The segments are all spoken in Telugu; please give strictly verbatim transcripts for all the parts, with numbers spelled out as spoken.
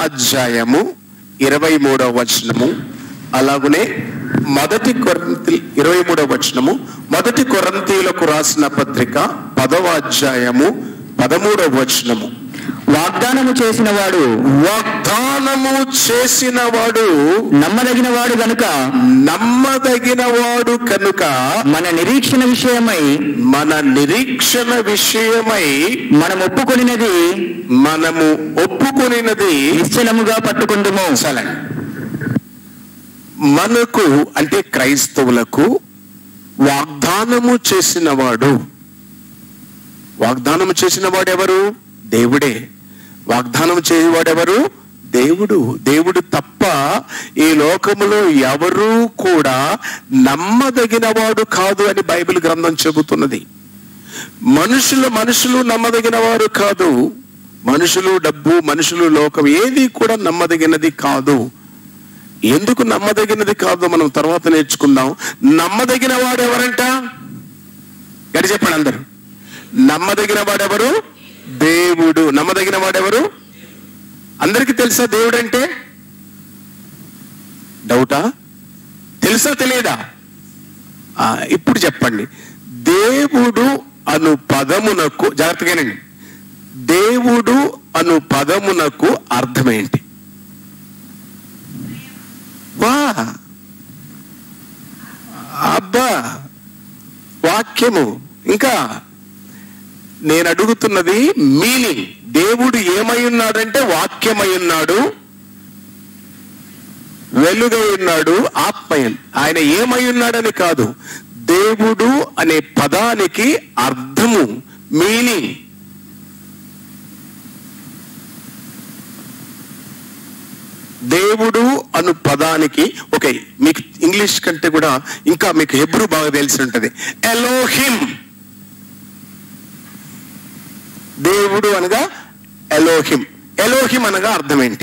అధ్యాయము ఇరవై మూడవ వచనము, అలాగనే మొదటి కొరింథీ ఇరవై మూడవ వచనము, మొదటి కొరింథీయులకు రాసిన పత్రిక పదవ అధ్యాయము పదమూడవ వచనము. వాగ్దానము చేసిన వాడు వాగ్దానము చేసిన వాడు నమ్మదగిన వాడు గనుక నమ్మదగిన వాడు కనుక మన నిరీక్షణ విషయమై మన నిరీక్షణ విషయమై మనం ఒప్పుకొనినది మనము ఒప్పుకొనినది నిశ్చలముగా పట్టుకుందుము. సరే, మనకు అంటే క్రైస్తవులకు వాగ్దానము చేసిన వాడు వాగ్దానము చేసిన వాడు ఎవరు? దేవుడే. వాగ్దానం చేయవాడెవరు? దేవుడు. దేవుడు తప్ప ఈ లోకములో ఎవరూ కూడా నమ్మదగిన వాడు కాదు అని బైబిల్ గ్రంథం చెబుతున్నది. మనుషులు మనుషులు నమ్మదగిన వారు కాదు. మనుషులు, డబ్బు, మనుషులు, లోకం ఏది కూడా నమ్మదగినది కాదు. ఎందుకు నమ్మదగినది కాదు మనం తర్వాత నేర్చుకుందాం. నమ్మదగిన వాడు ఎవరంట? గడి చెప్పండి అందరు. నమ్మదగిన వాడెవరు? దేవుడు. నమ్మదగిన వాడెవరు? అందరికీ తెలుసా దేవుడు అంటే? డౌటా? తెలుసా తెలియదా? ఇప్పుడు చెప్పండి. దేవుడు అను పదమునకు, జాగ్రత్తగానండి, దేవుడు అను పదమునకు అర్థమేంటి? వా అబ్బా, వాక్యము. ఇంకా నేను అడుగుతున్నది మీనింగ్. దేవుడు ఏమై ఉన్నాడంటే వాక్యమై ఉన్నాడు, వెలుగై ఉన్నాడు, ఆత్మై. ఆయన ఏమై ఉన్నాడని కాదు, దేవుడు అనే పదానికి అర్థము, మీనింగ్. దేవుడు అను పదానికి ఓకే, మీకు ఇంగ్లీష్ కంటే కూడా ఇంకా మీకు హెబ్రూ బాగా తెలిసి ఉంటుంది. ఎలోహిం. దేవుడు అనగా ఎలోహిం. ఎలోహిం అనగా అర్థం ఏంటి?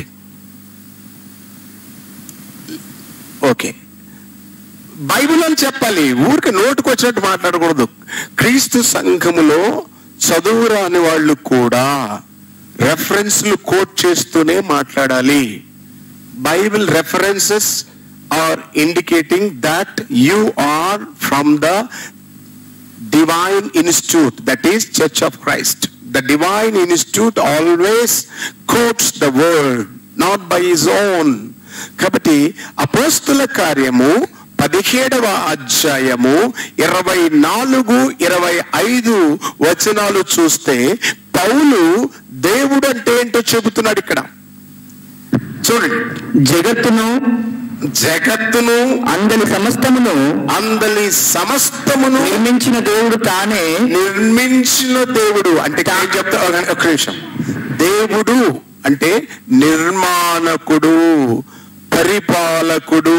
ఓకే, బైబిల్ అని చెప్పాలి, ఊరికి నోటుకు వచ్చినట్టు మాట్లాడకూడదు. క్రీస్తు సంఘములో చదువు రాని వాళ్ళు కూడా రెఫరెన్స్లు కోట్ చేస్తూనే మాట్లాడాలి. Bible references are indicating that you are from the divine institute, that is church of Christ. The divine institute always quotes the word, not by his own. కాబట్టి అపోస్తుల కార్యము పదిహేడవ అధ్యాయము ఇరవై నాలుగు ఇరవై ఐదు వచనాలు చూస్తే పౌలు దేవుడు అంటే ఏంటో చెబుతున్నాడు ఇక్కడ. చూడండి. జగత్తును జగత్తును అందలి సమస్తమును అందలి సమస్తమును నిర్మించిన దేవుడు తానే. నిర్మించిన దేవుడు అంటే ఏం చెప్తా? ఒక నిమిషం. దేవుడు అంటే నిర్మాణకుడు, పరిపాలకుడు,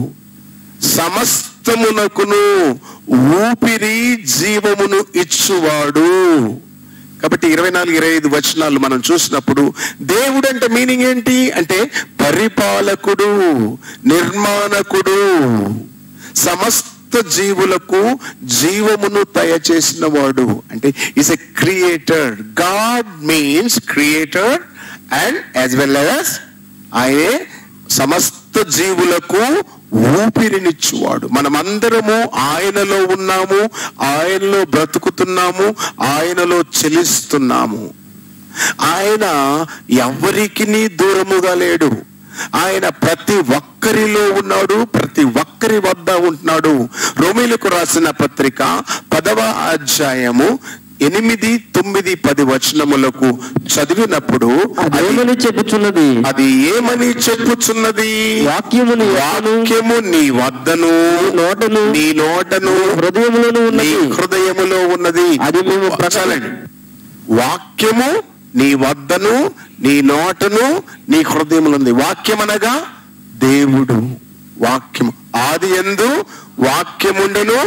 సమస్తమునకును ఊపిరి జీవమును ఇచ్చువాడు. కాబట్టి ఇరవై నాలుగు ఇరవై ఐదు వచనాలు మనం చూసినప్పుడు దేవుడు అంటే మీనింగ్ ఏంటి అంటే పరిపాలకుడు, నిర్మాణకుడు, సమస్త జీవులకు జీవమును దయచేసిన వాడు. అంటే is a creator. God means creator and as well as ఆయనే సమస్త జీవులకు ఊపిరినిచ్చువాడు. మనమందరము ఆయనలో ఉన్నాము, ఆయనలో బ్రతుకుతున్నాము, ఆయనలో చెలిస్తున్నాము. ఆయన ఎవరికి దూరముగా లేడు. ఆయన ప్రతి ఒక్కరిలో ఉన్నాడు, ప్రతి ఒక్కరి వద్ద ఉంటున్నాడు. రోమీయులకు రాసిన పత్రిక పదవ అధ్యాయము ఎనిమిది తొమ్మిది పది వచనములకు చదివినప్పుడు అదేమని చెప్పుచున్నది? అది ఏమని చెప్పుచున్నది? వాక్యము వాక్యము నీ వద్దను, నోటను, నీ నోటను, హృదయములో ఉన్నది, హృదయములో ఉన్నది. అది మేము ప్రచారండి. వాక్యము నీ వద్దను, నీ నోటను, నీ హృదయములో ఉంది. వాక్యం అనగా దేవుడు. వాక్యము ఆది యందు వాక్యముండెను,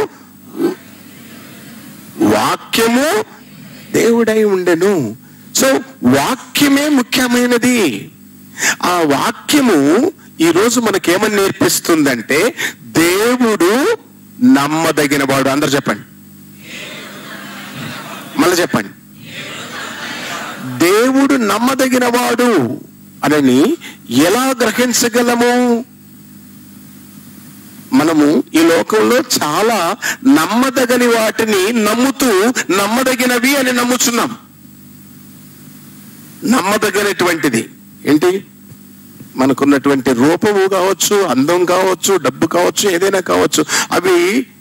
వాక్యము దేవుడై ఉండెను. సో వాక్యమే ముఖ్యమైనది. ఆ వాక్యము ఈరోజు మనకేమని నేర్పిస్తుందంటే దేవుడు నమ్మదగిన వాడు. అందరు చెప్పండి, మళ్ళీ చెప్పండి. దేవుడు నమ్మదగిన వాడు అనని ఎలా గ్రహించగలము? మనము ఈ లోకంలో చాలా నమ్మదగని వాటిని నమ్ముతూ నమ్మదగినవి అని నమ్ముచున్నాం. నమ్మదగినటువంటిది ఏంటి? మనకున్నటువంటి రూపము కావచ్చు, అందం కావచ్చు, డబ్బు కావచ్చు, ఏదైనా కావచ్చు, అవి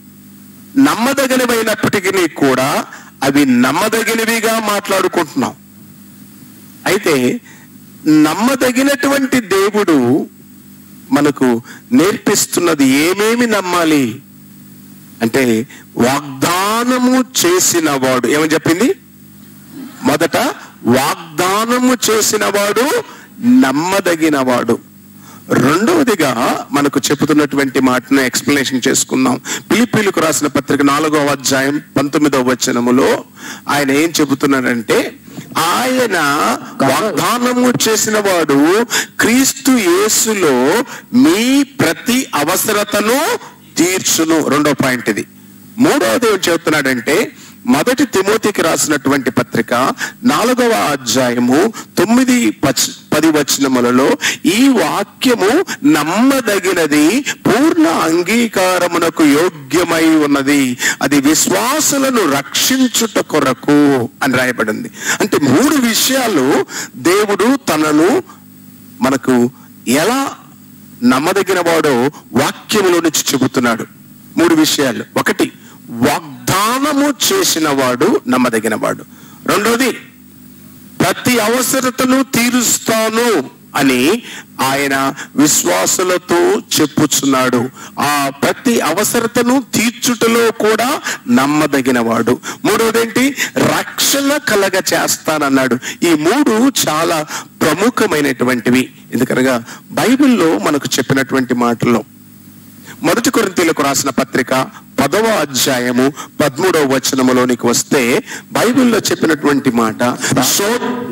నమ్మదగినవైనప్పటికీ కూడా అవి నమ్మదగినవిగా మాట్లాడుకుంటున్నాం. అయితే నమ్మదగినటువంటి దేవుడు మనకు నేర్పిస్తున్నది ఏమేమి నమ్మాలి అంటే, వాగ్దానము చేసిన వాడు ఏమని చెప్పింది? మొదట వాగ్దానము చేసిన వాడు నమ్మదగినవాడు. రెండవదిగా మనకు చెబుతున్నటువంటి మాటను ఎక్స్ప్లెనేషన్ చేసుకుందాం. ఫిలిప్పీయులకు రాసిన పత్రిక నాలుగవ అధ్యాయం పంతొమ్మిదవ వచనములో ఆయన ఏం చెబుతున్నాడంటే, ఆయన వాగ్దానము చేసిన వాడు క్రీస్తు యేసులో మీ ప్రతి అవసరతను తీర్చును. రెండో పాయింట్ ఇది. మూడవది ఏం చెబుతున్నాడంటే, మొదటి తిమోతికి రాసినటువంటి పత్రిక నాలుగవ అధ్యాయము తొమ్మిది పది వచనములలో ఈ వాక్యము నమ్మదగినది, పూర్ణ అంగీకారమునకు యోగ్యమై ఉన్నది, అది విశ్వాసులను రక్షించుట కొరకు అని రాయబడింది. అంటే మూడు విషయాలు దేవుడు తనను మనకు ఎలా నమ్మదగిన వాడో వాక్యములో నుంచి చెబుతున్నాడు. మూడు విషయాలు. ఒకటి, వాగ్దానము చేసిన వాడు నమ్మదగిన వాడు. రెండోది, ప్రతి అవసరతను తీరుస్తాను అని ఆయన విశ్వాసులతో చెప్పుచున్నాడు. ఆ ప్రతి అవసరతను తీర్చుటలో కూడా నమ్మదగిన వాడు. మూడోది ఏంటి? రక్షణ కలగ చేస్తానన్నాడు. ఈ మూడు చాలా ప్రముఖమైనటువంటివి. ఎందుకనగా బైబిల్లో మనకు చెప్పినటువంటి మాటల్లో మొదటి కొరింథీయులకు రాసిన పత్రిక పదవ అధ్యాయము పదమూడవ వచనములోనికి వస్తే బైబిల్లో చెప్పినటువంటి మాట, సో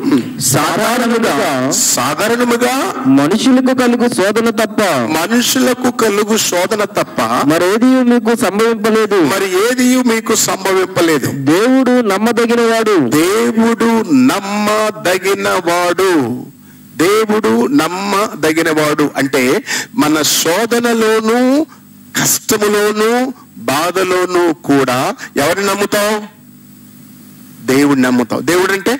సాధారణముగా సాధారణముగా మనుషులకు కలుగు శోధన తప్ప మనుషులకు కలుగు శోధన తప్ప మరేది మీకు సంభవింపలేదు. మరి ఏది మీకు సంభవింపలేదు. దేవుడు నమ్మదగిన వాడు. దేవుడు నమ్మదగిన వాడు. దేవుడు నమ్మదగినవాడు అంటే మన శోధనలోను, కష్టములోను, బాధలోను కూడా ఎవరిని నమ్ముతావు? దేవుడిని నమ్ముతావు. దేవుడు అంటే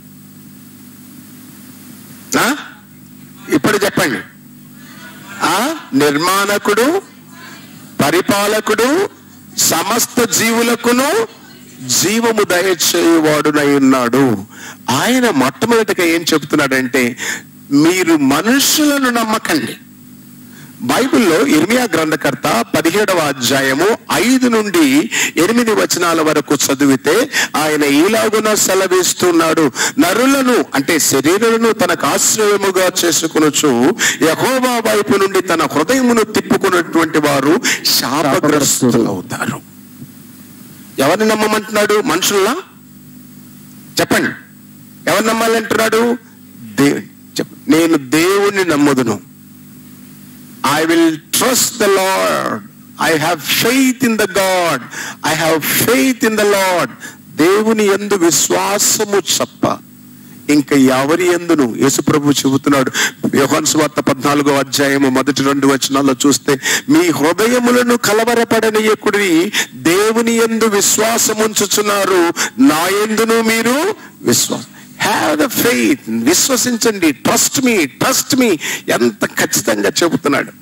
ఇప్పుడు చెప్పండి. ఆ నిర్మాణకుడు, పరిపాలకుడు, సమస్త జీవులకును జీవము దయచేయువాడునై ఉన్నాడు. ఆయన మొట్టమొదటిగా ఏం చెబుతున్నాడంటే, మీరు మనుషులను నమ్మకండి. బైబిల్లో ఇర్మియా గ్రంథకర్త పదిహేడవ అధ్యాయము ఐదు నుండి ఎనిమిది వచనాల వరకు చదివితే ఆయన ఈలాగున సెలవిస్తున్నాడు, నరులను అంటే శరీరులను తనకు ఆశ్రయముగా చేసుకొనుచు యెహోవా వైపు నుండి తన హృదయమును తిప్పుకున్నటువంటి వారు శాపగ్రస్తులు అవుతారు. ఎవరిని నమ్మమంటున్నాడు? మనుషుల్లా? చెప్పండి, ఎవరు నమ్మాలంటున్నాడు? దేవుని. నేను దేవుణ్ణి నమ్ముదును. I will trust the Lord. I have faith in the God. I have faith in the Lord. దేవుని యందు విశ్వాసము చెప్ప ఇంకా ఎవరి యందును. యేసుప్రభు చెబుతున్నాడు యోహాను సువార్త పద్నాలుగో అధ్యాయము మొదటి రెండు వచనాల్లో చూస్తే, మీ హృదయములను కలవరపడనీయకుడి, దేవుని యందు విశ్వాసముంచుచున్నారు, నా యందును మీరు విశ్వాసం. Have the faith. విశ్వసించండి. Trust me, trust me. ఎంత ఖచ్చితంగా చెబుతున్నాడు.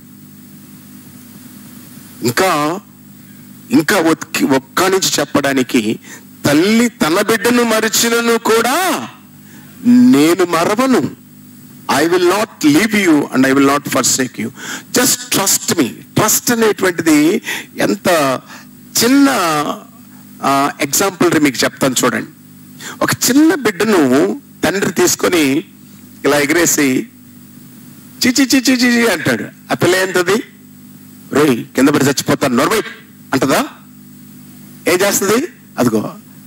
ఇంకా ఇంకా ఒక్క నుంచి చెప్పడానికి, తల్లి తన బిడ్డను మరిచినను కూడా నేను మరవను. I will not leave you and I will not forsake you. Just trust me. Trust అనేటువంటిది ఎంత చిన్న ఎగ్జాంపుల్ మీకు చెప్తాను చూడండి. ఒక చిన్న బిడ్డను తండ్రి తీసుకొని ఇలా ఎగిరేసి చిచి చిచి చిచి అంటాడు. ఆ పిల్ల ఏంటది? రోయ్ కింద పడి చచ్చిపోతాను నోర్వై అంటదా? ఏం చేస్తుంది? అదిగో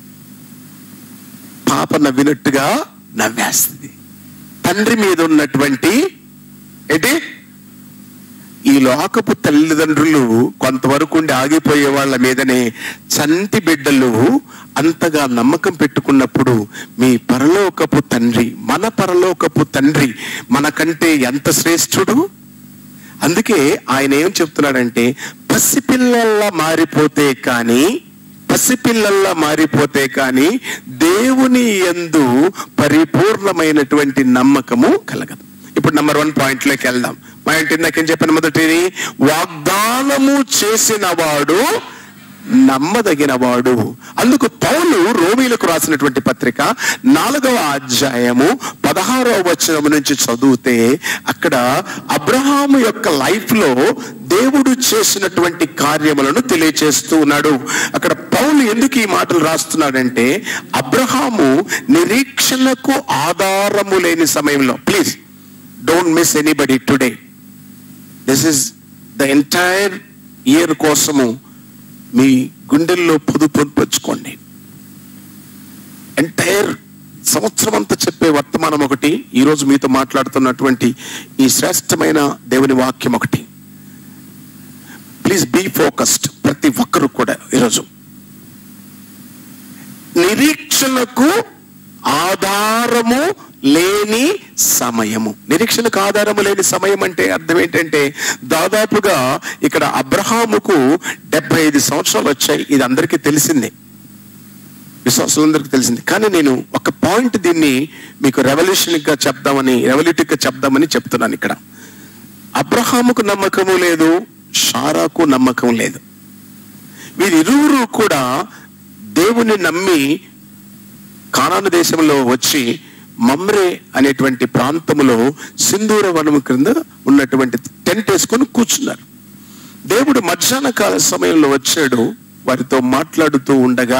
పాప నవ్వినట్టుగా నవ్వేస్తుంది. తండ్రి మీద ఉన్నటువంటి ఏంటి ఈ లోకపు తల్లిదండ్రులు కొంతవరకు ఉండి ఆగిపోయే వాళ్ళ మీదనే చంటి బిడ్డలు అంతగా నమ్మకం పెట్టుకున్నప్పుడు మీ పరలోకపు తండ్రి, మన పరలోకపు తండ్రి మనకంటే ఎంత శ్రేష్ఠుడు. అందుకే ఆయన ఏం చెప్తున్నాడంటే, పసిపిల్లల్లా మారిపోతే కానీ పసిపిల్లల్లా మారిపోతే కానీ దేవుని యందు పరిపూర్ణమైనటువంటి నమ్మకము కలగదు. ఇప్పుడు నెంబర్ వన్ పాయింట్ లోకి వెళ్దాం. పాయింట్ ఇందాకేం చెప్పాను, మొదటిది వాగ్దానము చేసిన వాడు నమ్మదగిన వాడు. అందుకు పౌలు రోమీలకు రాసినటువంటి పత్రిక నాలుగవ అధ్యాయము పదహారవ వచనం నుంచి చదివితే అక్కడ అబ్రహాము యొక్క లైఫ్ లో దేవుడు చేసినటువంటి కార్యములను తెలియచేస్తూ ఉన్నాడు. అక్కడ పౌలు ఎందుకు ఈ మాటలు రాస్తున్నాడంటే, అబ్రహాము నిరీక్షణకు ఆధారము లేని సమయంలో, please don't miss anybody today, this is the entire year కోసము మీ గుండెల్లో పొదు పొందుపరుచుకోండి. ఎంటైర్ సంవత్సరం అంతా చెప్పే వర్తమానం ఒకటి, ఈరోజు మీతో మాట్లాడుతున్నటువంటి ఈ శ్రేష్టమైన దేవుని వాక్యం ఒకటి. Please be focused. ప్రతి ఒక్కరు కూడా ఈరోజు నిరీక్షణకు ఆధారము లేని సమయము. నిరీక్షణకు ఆధారము లేని సమయం అంటే అర్థం ఏంటంటే, దాదాపుగా ఇక్కడ అబ్రహాముకు డెబ్బై ఐదు సంవత్సరాలు వచ్చాయి. ఇది అందరికీ తెలిసిందే, విశ్వాసులందరికీ తెలిసింది. కానీ నేను ఒక పాయింట్ దీన్ని మీకు రెవల్యూషనిక్ గా చెప్దామని రెవల్యూటిక్ గా చెప్దామని చెప్తున్నాను. ఇక్కడ అబ్రహాముకు నమ్మకము లేదు, షారాకు నమ్మకం లేదు. వీరిరువురు కూడా దేవుని నమ్మి కానాను దేశంలో వచ్చి మమ్రే అనేటువంటి ప్రాంతములో సింధూర వనము క్రింద ఉన్నటువంటి టెంట్ వేసుకొని కూర్చున్నారు. దేవుడు మధ్యాహ్న కాల సమయంలో వచ్చాడు, వారితో మాట్లాడుతూ ఉండగా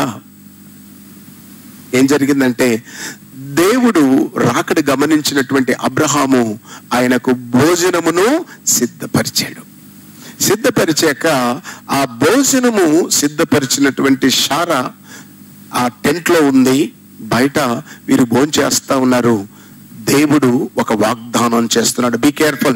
ఏం జరిగిందంటే, దేవుడు రాకడ గమనించినటువంటి అబ్రహాము ఆయనకు భోజనమును సిద్ధపరిచాడు. సిద్ధపరిచాక ఆ భోజనము సిద్ధపరిచినటువంటి షారా ఆ టెంట్ లో ఉంది. బయట వీరు భోంచేస్తా ఉన్నారు. దేవుడు ఒక వాగ్దానం చేస్తున్నాడు. Be careful.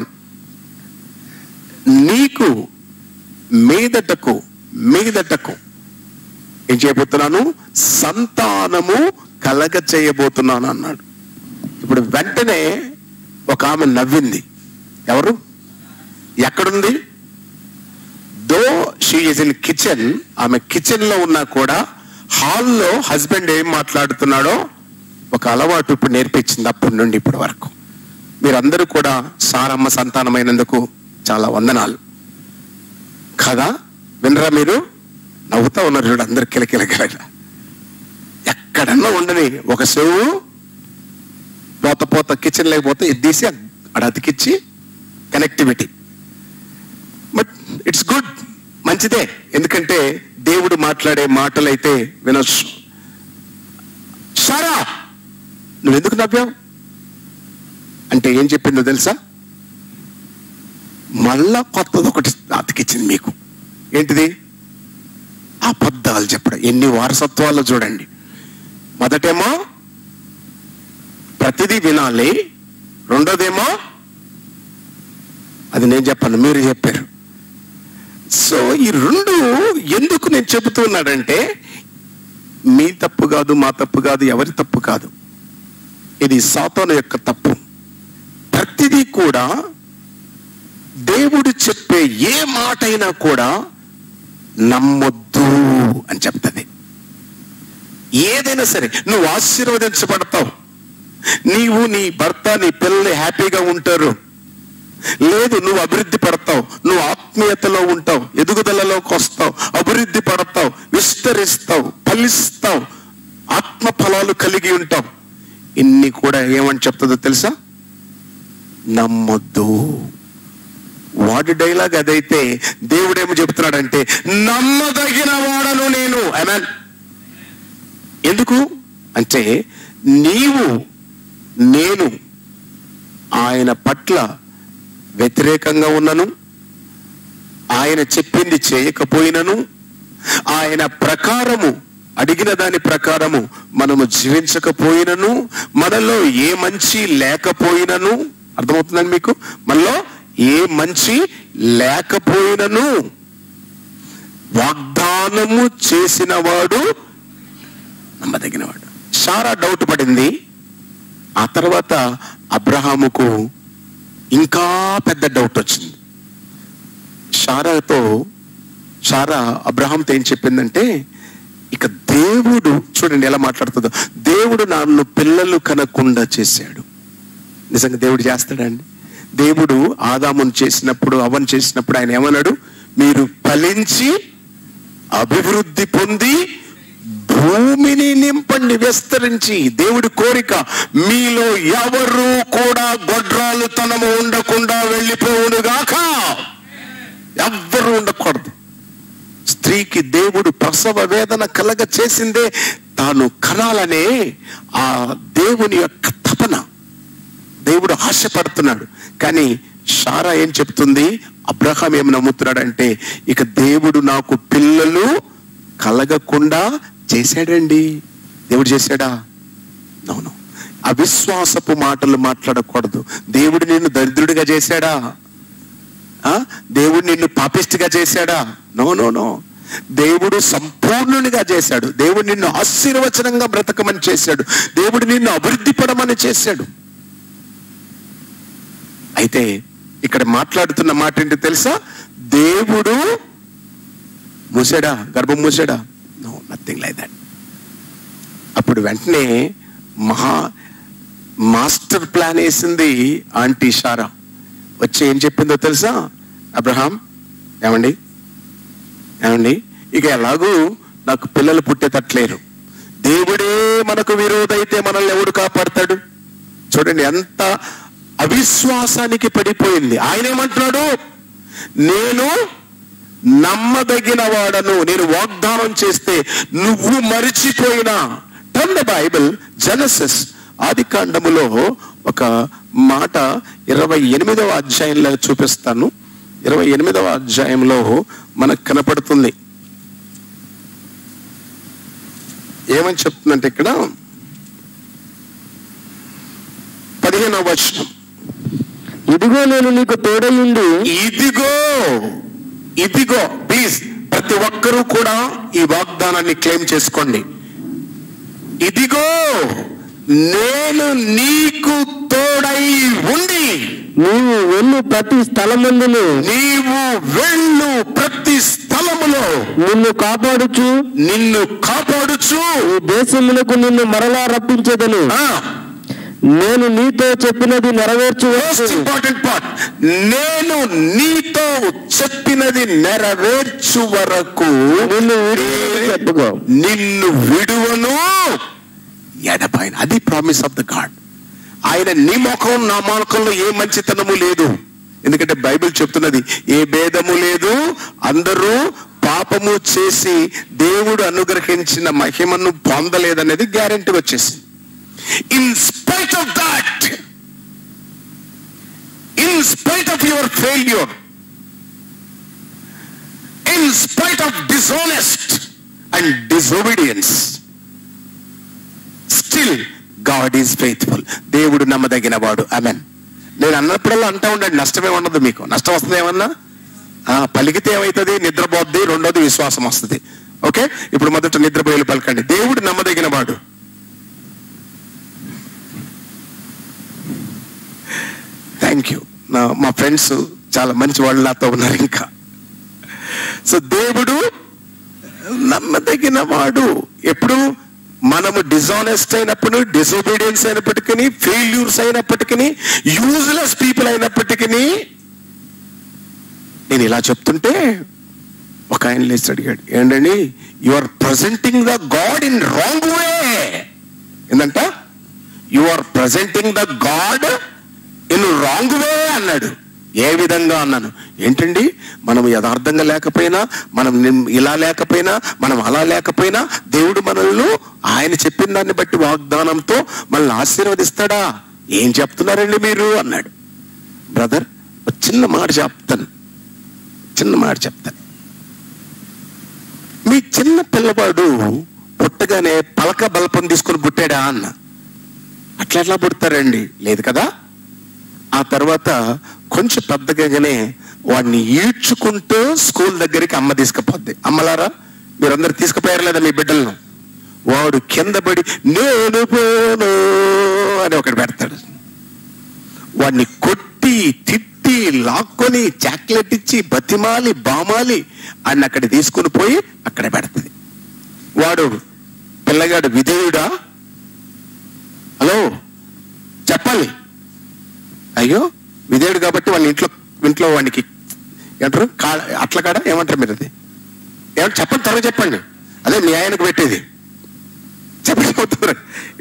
నీకు మీదటకు మీదటకు ఏం చేయబోతున్నాను, సంతానము కలగ చేయబోతున్నాను అన్నాడు. ఇప్పుడు వెంటనే ఒక ఆమె నవ్వింది. ఎవరు? ఎక్కడుంది? Though she is in kitchen. ఆమె కిచెన్ లో ఉన్నా కూడా హాల్లో హస్బెండ్ ఏం మాట్లాడుతున్నాడో ఒక అలవాటు ఇప్పుడు నేర్పించింది. అప్పటి నుండి ఇప్పటి వరకు మీరందరూ కూడా సారమ్మ సంతానమైనందుకు చాలా వందనాలు కదా. వినరా మీరు? నవ్వుతా ఉన్నారు చూడు అందరు కిలకిలకిల. ఎక్కడన్నా ఉండని ఒక చెవు పోత పోత కిచెన్ లేకపోతే ఇది తీసి అక్కడ అతికిచ్చి కనెక్టివిటీ. బట్ ఇట్స్ గుడ్, మంచిదే. ఎందుకంటే దేవుడు మాట్లాడే మాటలైతే వినొచ్చు. సారా నువ్వెందుకు నవ్వావు అంటే ఏం చెప్పిందో తెలుసా? మళ్ళా కొత్తది ఒకటి అతికిచ్చింది మీకు. ఏంటిది? అబద్ధాలు చెప్పడం. ఎన్ని వారసత్వాల్లో చూడండి. మొదటేమో ప్రతిదీ వినాలి, రెండోదేమో అది నేను చెప్పాను, మీరు చెప్పారు. సో ఈ రెండు ఎందుకు నేను చెబుతున్నాడంటే, మీ తప్పు కాదు, మా తప్పు కాదు, ఎవరి తప్పు కాదు. ఇది సాతాను యొక్క తప్పు. ప్రతిదీ కూడా దేవుడు చెప్పే ఏ మాట అయినా కూడా నమ్మొద్దు అని చెప్తుంది. ఏదైనా సరే నువ్వు ఆశీర్వదించబడతావు, నీవు నీ భర్త నీ పిల్లలు హ్యాపీగా ఉంటారు, లేదు నువ్వు అభివృద్ధి పడతావు, నువ్వు ఆత్మీయతలో ఉంటావు, ఎదుగుదలలోకి వస్తావు, అభివృద్ధి పడతావు, విస్తరిస్తావు, ఫలిస్తావు, ఆత్మ ఫలాలు కలిగి ఉంటావు. ఇన్ని కూడా ఏమని చెప్తుందో తెలుసా? నమ్మొద్దు. వాడి డైలాగ్ అదైతే దేవుడు ఏమో చెప్తున్నాడంటే, నమ్మదగిన వాడను నేను. ఆమేన్. ఎందుకు అంటే, నీవు నేను ఆయన పట్ల వ్యతిరేకంగా ఉన్నను, ఆయన చెప్పింది చేయకపోయినను, ఆయన ప్రకారము అడిగిన దాని ప్రకారము మనము జీవించకపోయినను, మనలో ఏ మంచి లేకపోయినను, అర్థమవుతుందండి మీకు? మనలో ఏ మంచి లేకపోయినను వాగ్దానము చేసిన వాడు నమ్మదగినవాడు. సారా డౌట్ పడింది. ఆ తర్వాత అబ్రహాముకు ఇంకా పెద్ద డౌట్ వచ్చింది. సారాతో సారా అబ్రహాంతో ఏం చెప్పిందంటే, ఇక దేవుడు చూడండి ఎలా మాట్లాడుతుందో, దేవుడు నన్ను పిల్లలు కనకుండా చేశాడు. నిజంగా దేవుడు చేస్తాడండి? దేవుడు ఆదామును చేసినప్పుడు, అవ్వను చేసినప్పుడు ఆయన ఏమన్నాడు? మీరు ఫలించి అభివృద్ధి పొంది భూమిని నింపండి, విస్తరించి. దేవుడి కోరిక మీలో ఎవరు కూడా గొడ్రాలు తనము ఉండకుండా వెళ్ళిపోవును గాక. ఎవ్వరు ఉండకూడదు. స్త్రీకి దేవుడు ప్రసవ వేదన కలగ చేసిందే తాను కనాలనే ఆ దేవుని యొక్క తపన. దేవుడు ఆశపడుతున్నాడు. కానీ సారా ఏం చెప్తుంది? అబ్రహాం ఏమి నమ్ముతున్నాడంటే, ఇక దేవుడు నాకు పిల్లలు కలగకుండా చేశాడండి. దేవుడు చేశాడా? అవును. అవిశ్వాసపు మాటలు మాట్లాడకూడదు. దేవుడు నిన్ను దరిద్రుడిగా చేశాడా? దేవుడు నిన్ను పాపిష్టిగా చేశాడా? No no no. దేవుడు సంపూర్ణునిగా చేశాడు. దేవుడు నిన్ను ఆశీర్వచనంగా బ్రతకమని చేశాడు. దేవుడు నిన్ను అభివృద్ధి పడమని చేశాడు. అయితే ఇక్కడ మాట్లాడుతున్న మాట ఏంటి తెలుసా? దేవుడు మూసాడా? గర్భం మూసాడా? No, nothing like that. అప్పుడు వెంటనే మహా మాస్టర్ ప్లాన్ వేసింది ఆంటీ సారా. వచ్చి ఏం చెప్పిందో తెలుసా? అబ్రహాం, ఏమండి ఏమండి ఇక ఎలాగూ నాకు పిల్లలు పుట్టేటట్లేరు. దేవుడే మనకు విరోధైతే మనల్ని ఎవడు కాపాడతాడు? చూడండి ఎంత అవిశ్వాసానికి పడిపోయింది. ఆయన ఏమంటున్నాడు? నేను నమ్మదగిన వాడను, నేను వాగ్దానం చేస్తే నువ్వు మరిచిపోయినా. టర్న్ ద బైబిల్, జెనసిస్ ఆది కాండములో ఒక మాట ఇరవై ఎనిమిదవ అధ్యాయంలో చూపిస్తాను. ఇరవై ఎనిమిదవ అధ్యాయంలో మనకు కనపడుతుంది. ఏమని చెప్తుందంటే ఇక్కడ పదిహేనవ వచనం, ఇదిగో నేను నీకు తోడయుండి. ఇదిగో ఇదిగో ప్లీజ్ ప్రతి ఒక్కరూ కూడా ఈ వాగ్దానాన్ని క్లెయిమ్ చేసుకోండి. ఇదిగో నేను నీకు తోడై ఉండి, నీవు వెళ్ళు ప్రతి స్థలమందును, నీవు వెళ్ళు ప్రతి స్థలములో నిన్ను కాపాడుచు నిన్ను కాపాడుచు ఈ దేశమునకు నిన్ను మరలా రప్పించేదను. నేను నీతో చెప్పినది నెరవేర్చు. ఇంపార్టెంట్ పార్ట్, నేను నీతో చెప్పినది నెరవేర్చు వరకు నిన్ను చెప్పుకో, నిన్ను విడువను ఎడపైన. అది ప్రామిస్ ఆఫ్ ద గాడ్. ఆయన నీ ముఖం నా ముఖంలో ఏ మంచితనము లేదు. ఎందుకంటే బైబిల్ చెప్తున్నది ఏ భేదము లేదు, అందరూ పాపము చేసి దేవుడు అనుగ్రహించిన మహిమను పొందలేదనేది గ్యారెంటీ వచ్చేసింది. In spite of that, in spite of your failure, in spite of dishonest and disobedience, still God is faithful. దేవుడు నమ్మదగిన వాడు. ఆమెన్. నేను అన్నప్పుడల్లా అంటా ఉండండి, నష్టమే ఉండదు మీకు. నష్టం వస్తుంది ఏమన్నా? పలికితే ఏమవుతుంది? నిద్రపోద్ది. రెండోది విశ్వాసం వస్తుంది. ఓకే, ఇప్పుడు మొదట నిద్రపోయేలు పలకండి. దేవుడు నమ్మదగిన వాడు. Thank you. మా ఫ్రెండ్స్ చాలా మంచి వాళ్ళు నాతో ఉన్నారు ఇంకా. సో దేవుడు నమ్మదగిన వాడు. ఎప్పుడు మనము డిజానెస్ట్ అయినప్పుడు, డిసోబీడియన్స్ అయినప్పటికీ, ఫెయిల్యూర్స్ అయినప్పటికీ, యూజ్లెస్ పీపుల్ అయినప్పటికీ, నేను ఇలా చెప్తుంటే ఒక ఆయన లేచి అడిగాడు, ఏంటండి you are presenting the God in wrong way. ఏంటంట? You are presenting the God in wrong way అన్నాడు. ఏ విధంగా అన్నాను? ఏంటండి మనం యథార్థంగా లేకపోయినా, మనం ఇలా లేకపోయినా, మనం అలా లేకపోయినా దేవుడు మనల్ని ఆయన చెప్పిన దాన్ని బట్టి వాగ్దానంతో మనల్ని ఆశీర్వదిస్తాడా? ఏం చెప్తున్నారండి మీరు అన్నాడు. బ్రదర్, ఒక చిన్న మాట చెప్తాను, చిన్న మాట చెప్తాను. మీ చిన్న పిల్లవాడు పుట్టగానే పలక బల్పం తీసుకొని పుట్టాడా అన్న. అట్లా ఎట్లా పుడతారండి? లేదు కదా. ఆ తర్వాత కొంచెం పెద్దగానే వాడిని ఈడ్చుకుంటూ స్కూల్ దగ్గరికి అమ్మ తీసుకుపోద్ది. అమ్మలారా మీరందరూ తీసుకుపోయారు లేదా మీ బిడ్డలను? వాడు కింద పడి నేను పోను అని ఒకటి పెడతాడు. వాడిని కొట్టి తిట్టి లాక్కొని చాక్లెట్ ఇచ్చి బతిమాలి బామాలి అని అక్కడ తీసుకుని పోయి అక్కడ పెడుతుంది. వాడు పిల్లగాడు విధేయుడా? హలో చెప్పాలి. అయ్యో విధేయుడు కాబట్టి వాళ్ళ ఇంట్లో ఇంట్లో వాడికి ఏమంటారు కా అట్ల కాడ ఏమంటారు మీరు? అది ఏమంటారు చెప్పండి, త్వరగా చెప్పండి. అదే మీ ఆయనకు పెట్టేది చెప్పకపోతున్నారు.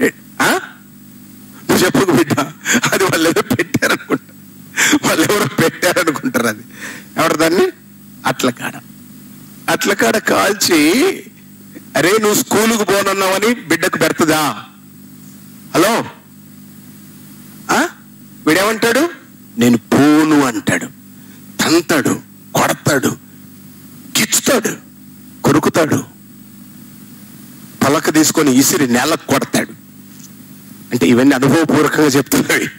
నువ్వు చెప్పకు బిడ్డ, అది వాళ్ళు ఏదో పెట్టారనుకుంటా, వాళ్ళు ఎవరో పెట్టారనుకుంటారు. అది ఎవరు దాన్ని అట్ల కాడ అట్ల కాడ కాల్చి అరే నువ్వు స్కూలుకు పోనన్నావని బిడ్డకు పెడుతుందా? హలో వీడేమంటాడు? నేను పోను అంటాడు. తంతాడు, కొడతాడు, గిచ్చుతాడు, కొరుకుతాడు, పలక తీసుకొని ఇసిరి నేలకు కొడతాడు. అంటే ఇవన్నీ అనుభవపూర్వకంగా చెప్తున్నాయి.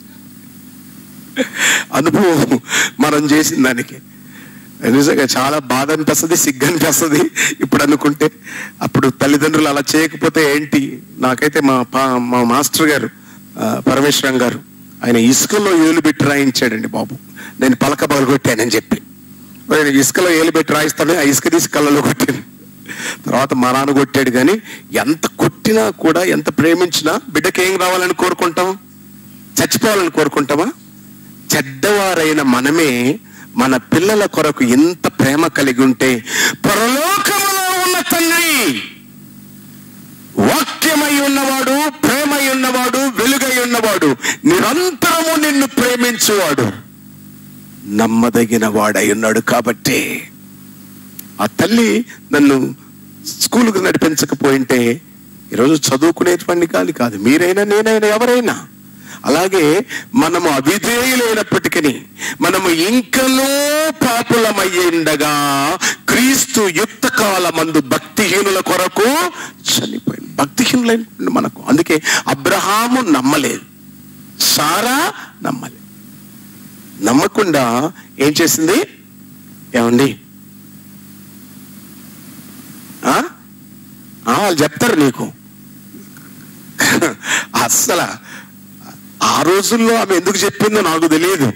అనుభవం మనం చేసిన దానికి నిజంగా చాలా బాధ అనిపిస్తుంది, సిగ్గు అనిపిస్తుంది ఇప్పుడు అనుకుంటే. అప్పుడు తల్లిదండ్రులు అలా చేయకపోతే ఏంటి? నాకైతే మా మా మాస్టర్ గారు పరమేశ్వరం గారు ఆయన ఇసుకలో ఏలు పెట్టి రాయించాడండి బాబు. నేను పలక పగలగొట్టానని చెప్పి ఇసుకలో ఏలు పెట్టి రాయిస్తాను, ఆ ఇసుక తీసి కళ్ళలో కొట్టాను. తర్వాత మా నాన్న కొట్టాడు. కానీ ఎంత కొట్టినా కూడా, ఎంత ప్రేమించినా బిడ్డకి ఏం రావాలని కోరుకుంటాం? చచ్చిపోవాలని కోరుకుంటామా? చెడ్డవారైన మనమే మన పిల్లల కొరకు ఎంత ప్రేమ కలిగి ఉంటే, పరలోకములో ఉన్న తండ్రి వాక్యమై ఉన్నవాడు, ప్రేమై ఉన్నవాడు, వెలుగై ఉన్నవాడు, నిరంతరము నిన్ను ప్రేమించువాడు, నమ్మదగిన వాడై ఉన్నాడు. కాబట్టి ఆ తల్లి నన్ను స్కూలుకు నడిపించకపోయింటే ఈరోజు చదువుకునేటువంటి కాదు కాదు మీరైనా నేనైనా ఎవరైనా. అలాగే మనము అవిధేయులైనప్పటికీ మనము ఇంకనూ పాపులమయ్యిండగా క్రీస్తు యుక్త కాలమందు భక్తిహీనుల కొరకు చనిపోయింది. భక్తిహీనులైన మనకు. అందుకే అబ్రహాము నమ్మలేదు, సారా నమ్మలేదు. నమ్మకుండా ఏం చేసింది? ఏమండి వాళ్ళు చెప్తారు నీకు. అస్సలు ఆ రోజుల్లో ఆమె ఎందుకు చెప్పిందో నాకు తెలియదు.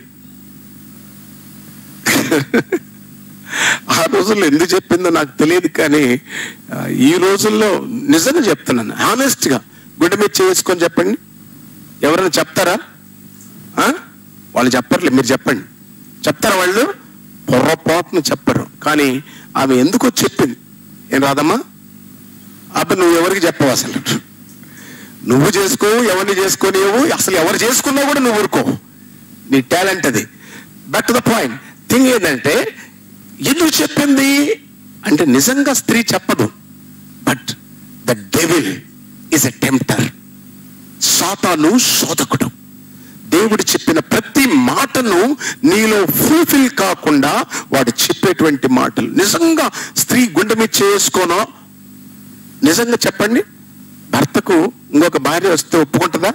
ఆ రోజుల్లో ఎందుకు చెప్పిందో నాకు తెలియదు. కానీ ఈ రోజుల్లో నిజంగా చెప్తున్నాను, హానెస్ట్ గా గుండె మీద చేసుకొని చెప్పండి. ఎవరైనా చెప్తారా? వాళ్ళు చెప్పర్లే, మీరు చెప్పండి. చెప్తారా వాళ్ళు? పొర్రపాటును చెప్పరు. కానీ ఆమె ఎందుకో చెప్పింది. ఏం రాదమ్మా? అప్పుడు నువ్వు ఎవరికి చెప్పవు, అసలు నువ్వు చేసుకో, ఎవరిని చేసుకోనివ్వు, అసలు ఎవరు చేసుకున్నా కూడా నువ్వు ఊరుకో, నీ టాలెంట్ అది. Back to the point. Thing ఏంటంటే ఎందుకు చెప్పింది అంటే నిజంగా స్త్రీ చెప్పదు, but the devil is a tempter. సాతాను శోధకుడు. దేవుడు చెప్పిన ప్రతి మాటను నీలో ఫుల్ఫిల్ కాకుండా వాడు చెప్పేటువంటి మాటలు నిజంగా స్త్రీ గుండె మీద చేసుకోనో. నిజంగా చెప్పండి, భర్తకు ఇంకొక భార్య వస్తే ఒప్పుకుంటుందా?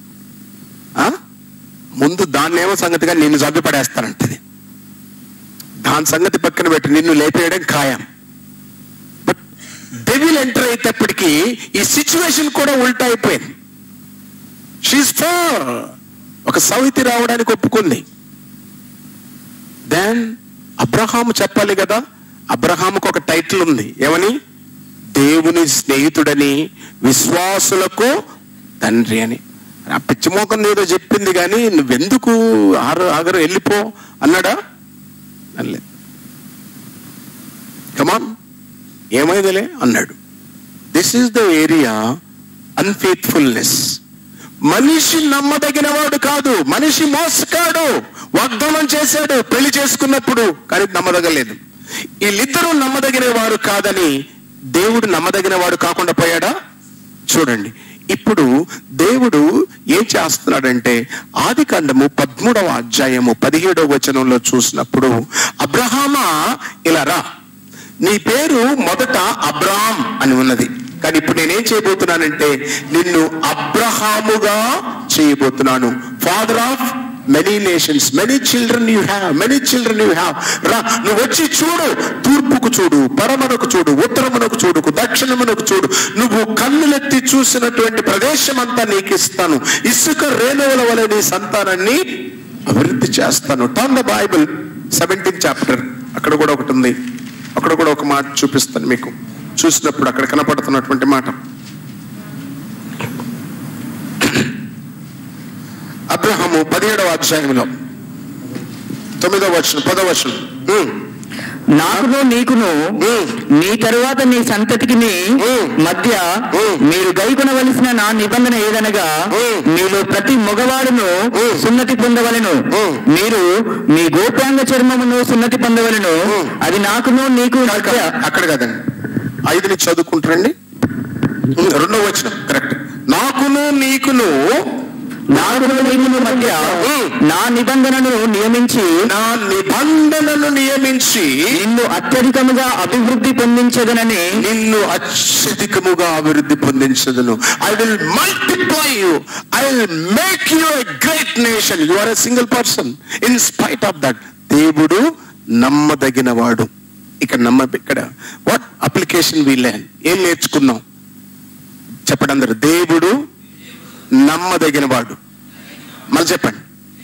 ముందు దాన్నేమో సంగతిగా నిన్ను జబ్బిపడేస్తానంటది. దాని సంగతి పక్కన పెట్టి నిన్ను లేపేయడం ఖాయం. బట్ డెవిల్ ఎంటర్ అయ్యేటప్పటికీ ఈ సిచ్యువేషన్ కూడా ఉల్టా అయిపోయింది. షీస్ ఫర్ ఒక సవితి రావడానికి ఒప్పుకుంది. దెన్ అబ్రహాము చెప్పాలి కదా. అబ్రహాముకు ఒక టైటిల్ ఉంది, ఏమని? దేవుని స్నేహితుడని, విశ్వాసులకు తండ్రి అని. ఆ పిచ్చిమోకం ఏదో చెప్పింది కానీ నువ్వెందుకు ఆరు ఆగరు వెళ్ళిపో అన్నాడా? అనలేదు. కమాన్ ఏమైందిలే అన్నాడు. This is the area unfaithfulness. మనిషి నమ్మదగిన వాడు కాదు, మనిషి మోసగాడు. వాగ్దానం చేశాడు పెళ్లి చేసుకున్నప్పుడు, కానీ నమ్మదగలేదు. వీళ్ళిద్దరూ నమ్మదగిన వారు కాదని దేవుడు నమ్మదగిన వాడు కాకుండా పోయాడా? చూడండి, ఇప్పుడు దేవుడు ఏం చేస్తున్నాడంటే ఆది కాండము పదమూడవ అధ్యాయము పదిహేడవ వచనంలో చూసినప్పుడు, అబ్రహామా ఇలా రా, నీ పేరు మొదట అబ్రహాం అని ఉన్నది, కానీ ఇప్పుడు నేనేం చేయబోతున్నానంటే నిన్ను అబ్రహాముగా చేయబోతున్నాను, father of many nations, many children you have, many children you have. రా, నువ్వు వచ్చి చూడు, తూర్పుకు చూడు, పడమరకు చూడు, ఉత్తరమునకు చూడు, దక్షిణమునకు చూడు, నువ్వు కన్నులెత్తి చూసినటువంటి ప్రదేశం అంతా నీకు ఇస్తాను, ఇసుక రేణువుల వలె నీ సంతానాన్ని అభివృద్ధి చేస్తాను. Turn the Bible seventeen chapter, అక్కడ కూడా ఒకటి ఉంది, అక్కడ కూడా ఒక మాట చూపిస్తాను మీకు. చూసినప్పుడు అక్కడ కనపడుతున్నటువంటి మాట అబ్రహాము పదిహేడవ అధ్యాయంలో తొమ్మిదవ వచనం, పదవ వచనం. నాకును నీకును నీ తరువాత నీ సంతతికి మధ్య మీరు గైకొనవలసిన నా నిబంధన ఏదనగా, మీలో ప్రతి మగవాడును సున్నతి పొందవలెను, మీరు మీ గోప్యాంగ చర్మమును సున్నతి పొందవలెను, అది నాకును నీకు. అక్కడ కదండి, ఐదుని చదువుకుంటారండి, రెండవ వచనం కరెక్ట్. నాకును నీకును నాకును నీకును మధ్య నా నిబంధనను నియమించి నా నిబంధనను నియమించి నిన్ను అత్యధికముగా అభివృద్ధి పొందించదనని నిన్ను అత్యధికముగా అభివృద్ధి పొందించదును. I will multiply you, I will make you a great nation. You are a single person in spite of that. దేవుడు నమ్మదగిన వాడు. ఇక్కడ నమ్మ ఇక్కడ వాట్ అప్లికేషన్ వి లెర్న్, ఏం నేర్చుకున్నాం చెప్పండి అందరు. దేవుడు నమ్మదగిన వాడు. మళ్ళీ చెప్పండి.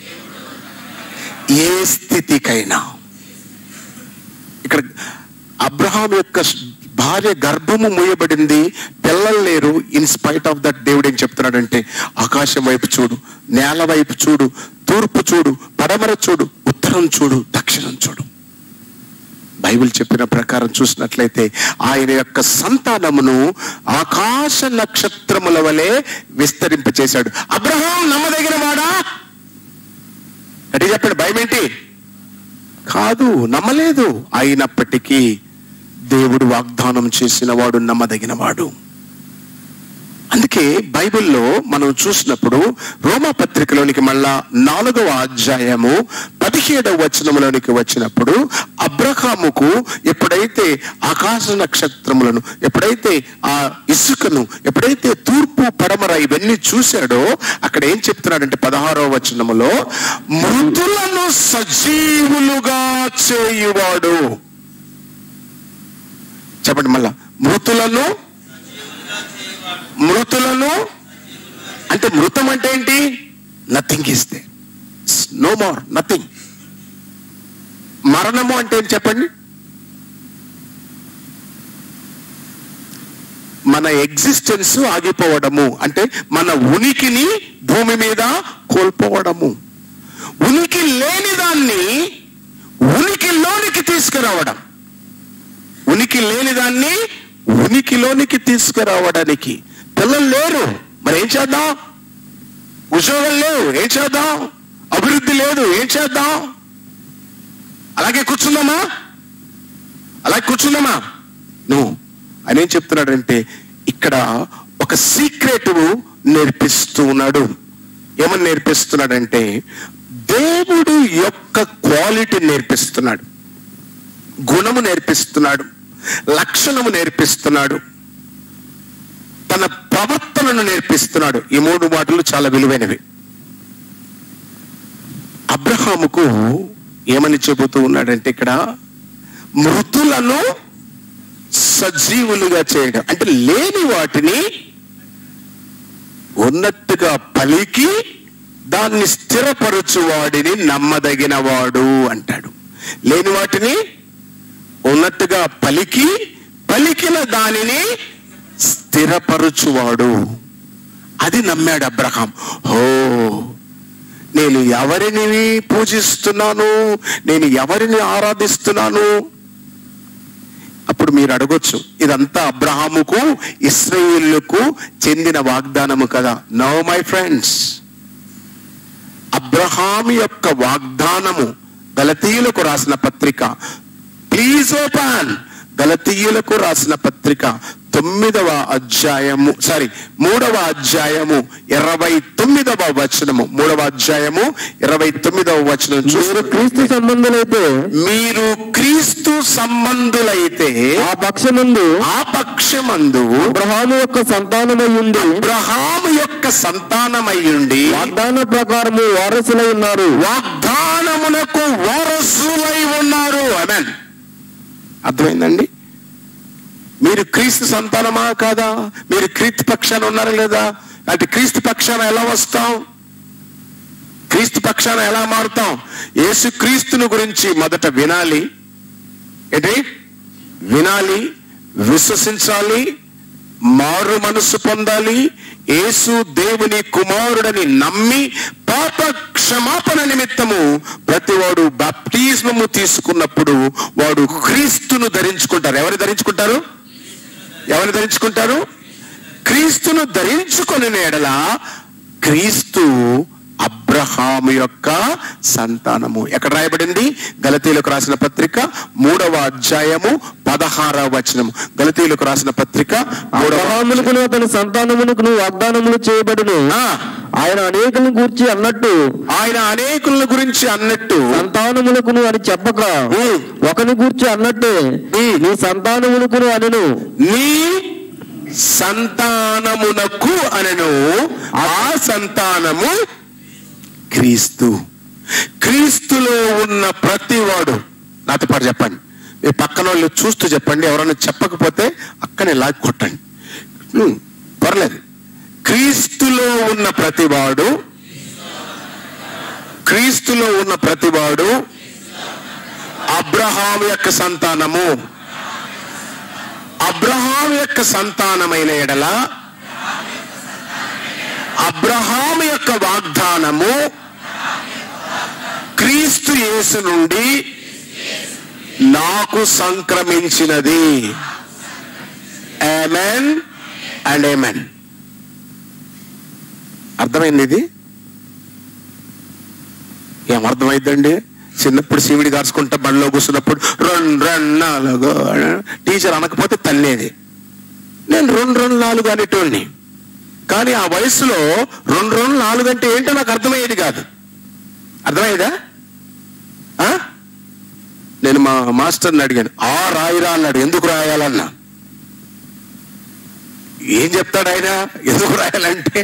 ఏ స్థితికైనా. ఇక్కడ అబ్రహాం యొక్క భార్య గర్భము మూయబడింది, పిల్లలు లేరు. ఇన్ స్పైట్ ఆఫ్ దట్ దేవుడు ఏం చెప్తున్నాడంటే, ఆకాశం వైపు చూడు, నేల వైపు చూడు, తూర్పు చూడు, పడమర చూడు, ఉత్తరం చూడు, దక్షిణం చూడు. బైబిల్ చెప్పిన ప్రకారం చూసినట్లయితే ఆయన యొక్క సంతానమును ఆకాశ నక్షత్రముల వలె విస్తరింపచేశాడు. అబ్రహాం నమ్మదగిన వాడా అంటే చెప్పండి, భయం ఏంటి? కాదు, నమ్మలేదు. అయినప్పటికీ దేవుడు వాగ్దానం చేసిన వాడు నమ్మదగిన వాడు. అందుకే బైబిల్లో మనం చూసినప్పుడు రోమా పత్రికలోనికి మళ్ళా నాలుగవ అధ్యాయము పదిహేడవ వచనములోనికి వచ్చినప్పుడు అబ్రహాముకు ఎప్పుడైతే ఆకాశ నక్షత్రములను, ఎప్పుడైతే ఆ ఇసుకను, ఎప్పుడైతే తూర్పు పడమర ఇవన్నీ చూశాడో అక్కడ ఏం చెప్తున్నాడంటే పదహారవ వచనములో, మృతులను సజీవులుగా చేయువాడు. చెప్పండి మళ్ళా, మృతులను మృతులను అంటే మృతం అంటే ఏంటి? Nothing is there, no more, nothing. మరణము అంటే ఏంటి చెప్పండి? మన ఎగ్జిస్టెన్స్ ఆగిపోవడము, అంటే మన ఉనికిని భూమి మీద కోల్పోవడము. ఉనికి లేని దాన్ని ఉనికిలోనికి తీసుకురావడం, ఉనికి లేని దాన్ని ఉనికిలోనికి తీసుకురావడానికి. పిల్లలు లేరు, మరి ఏం చేద్దాం? ఉద్యోగం లేవు, ఏం చేద్దాం? అభివృద్ధి లేదు, ఏం చేద్దాం? అలాగే కూర్చుందామా? అలాగే కూర్చుందామా? నువ్వు ఆయన ఏం చెప్తున్నాడంటే ఇక్కడ ఒక సీక్రెట్ నేర్పిస్తూ ఉన్నాడు. ఏమని నేర్పిస్తున్నాడంటే దేవుడు యొక్క క్వాలిటీ నేర్పిస్తున్నాడు, గుణము నేర్పిస్తున్నాడు, లక్షణము నేర్పిస్తున్నాడు, తన ప్రవర్తనను నేర్పిస్తున్నాడు. ఈ మూడు మాటలు చాలా విలువైనవి. అబ్రహాముకు ఏమని చెబుతూ ఉన్నాడంటే ఇక్కడ మృతులను సజీవులుగా చేయడం అంటే లేని వాటిని ఉన్నట్టుగా పలికి దాన్ని స్థిరపరచువాడిని నమ్మదగిన వాడు అంటాడు. లేని వాటిని ఉన్నట్టుగా పలికి పలికిన దానిని స్థిరపరచువాడు. అది నమ్మాడు అబ్రహాం. ఓ, నేను ఎవరిని పూజిస్తున్నాను, నేను ఎవరిని ఆరాధిస్తున్నాను? అప్పుడు మీరు అడగొచ్చు, ఇదంతా అబ్రహాముకు ఇశ్రాయేలుకు చెందిన వాగ్దానము కదా. నో మై ఫ్రెండ్స్, అబ్రహాం యొక్క వాగ్దానము గలతీయులకు రాసిన పత్రిక, ప్లీజ్ ఓపెన్, గలతీయులకు రాసిన పత్రిక తొమ్మిదవ అధ్యాయము సారీ మూడవ అధ్యాయము ఇరవై తొమ్మిదవ వచనము మూడవ అధ్యాయము ఇరవై తొమ్మిదవ వచనం మీరు క్రీస్తు సంబంధులైతే మీరు క్రీస్తు సంబంధులైతే ఆ పక్షమందు ఆ పక్షమందు అబ్రహాము యొక్క సంతానమై ఉండి అబ్రహాము యొక్క సంతానమయ్యుండి వాగ్దాన ప్రకారము వారసులై ఉన్నారు. వాగ్దానమునకు వారసులై ఉన్నారు. ఆమేన్. అర్థమైందండి? మీరు క్రీస్తు సంతానమా కాదా? మీరు క్రీస్తు పక్షాన ఉన్నారా లేదా? అంటే క్రీస్తు పక్షాన ఎలా వస్తాం? క్రీస్తు పక్షాన ఎలా మారుతాం? యేసు క్రీస్తుని గురించి మొదట వినాలి, ఏంటి వినాలి, విశ్వసించాలి, మారు మనసు పొందాలి, యేసు దేవుని కుమారుడని నమ్మి పాప క్షమాపణ నిమిత్తము ప్రతివాడు బాప్టిజము తీసుకున్నప్పుడు వాడు క్రీస్తును ధరించుకుంటారు. ఎవరు ధరించుకుంటారు? ఎవరు ధరించుకుంటారు? క్రీస్తును ధరించుకొని ఎడల క్రీస్తు అబ్రహాము యొక్క సంతానము. ఎక్కడ రాయబడింది? గలతీయులకు రాసిన పత్రిక మూడవ అధ్యాయము పదహారవ వచనము. గలతీయులకు రాసిన పత్రిక అబ్రహామునకును అతని సంతానమునకును వాగ్దానములు చేయబడును. ఆయన అనేకులను గూర్చి అన్నట్టు ఆయన అనేకుల గురించి అన్నట్టు సంతానములకును అని చెప్పక ఒకని గూర్చి అన్నట్టే నీ సంతానమునకును అనెను. నీ సంతానమునకు అనెను. ఆ సంతానము క్రీస్తు. క్రీస్తులో ఉన్న ప్రతివాడు, నాతో పాటు చెప్పండి, మీ పక్కన వాళ్ళు చూస్తూ చెప్పండి, ఎవరైనా చెప్పకపోతే అక్కనే లాగి కొట్టండి, పర్లేదు. క్రీస్తులో ఉన్న ప్రతివాడు, క్రీస్తులో ఉన్న ప్రతివాడు అబ్రహాము యొక్క సంతానము. అబ్రహాము యొక్క సంతానమైన ఎడల అబ్రహాము యొక్క వాగ్దానము క్రీస్తు యేసు నుండి నాకు సంక్రమించినది. ఆమేన్ అండ్ ఆమేన్. అర్థమైంది? ఇది ఏమర్థమైందండి? చిన్నప్పుడు సీవిడి కాల్చుకుంటా బండిలో కూర్చున్నప్పుడు రెండు రెండు నాలుగు టీచర్ అనకపోతే తల్లేది. నేను రెండు రెండు నాలుగు అనేటోడిని. కానీ ఆ వయసులో రెండు రెండు నాలుగు అంటే ఏంటో నాకు అర్థమయ్యేది కాదు. అర్థమయ్యేదా? నేను మా మాస్టర్ని అడిగాను, ఆ రాయిరా అన్నాడు. ఎందుకు రాయాలన్నా? ఏం చెప్తాడు ఆయన? ఎందుకు రాయాలంటే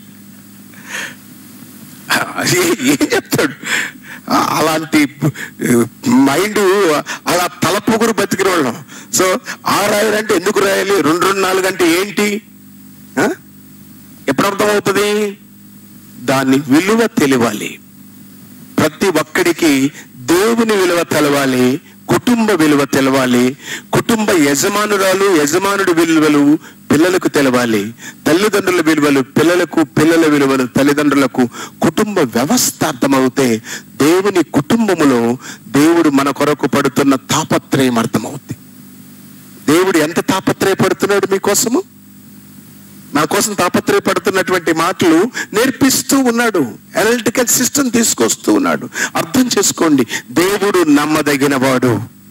ఏం చెప్తాడు? అలాంటి మైండ్, అలా తలపొగురు బతికిన వాళ్ళం. సో ఆ రాయాలంటే ఎందుకు రాయాలి? రెండు రెండు నాలుగు అంటే ఏంటి? ఎప్పుడు అర్థమవుతుంది? దాని విలువ తెలియాలి. ప్రతి ఒక్కడికి దేవుని విలువ తెలవాలి, కుటుంబ విలువ తెలవాలి, కుటుంబ యజమానురాలు యజమానుడి విలువలు పిల్లలకు తెలవాలి, తల్లిదండ్రుల విలువలు పిల్లలకు, పిల్లల విలువలు తల్లిదండ్రులకు. కుటుంబ వ్యవస్థ అర్థమవుతే దేవుని కుటుంబములో దేవుడు మన కొరకు పడుతున్న తాపత్రయం అర్థమవుతుంది. దేవుడు ఎంత తాపత్రయపడుతున్నాడు మీకోసము, మన కోసం తాపత్రయపడుతున్నటువంటి మాటలు నేర్పిస్తూ ఉన్నాడు. అనలిటికల్ సిస్టమ్ తీసుకొస్తూ ఉన్నాడు. అర్థం చేసుకోండి, దేవుడు నమ్మదగిన వాడు.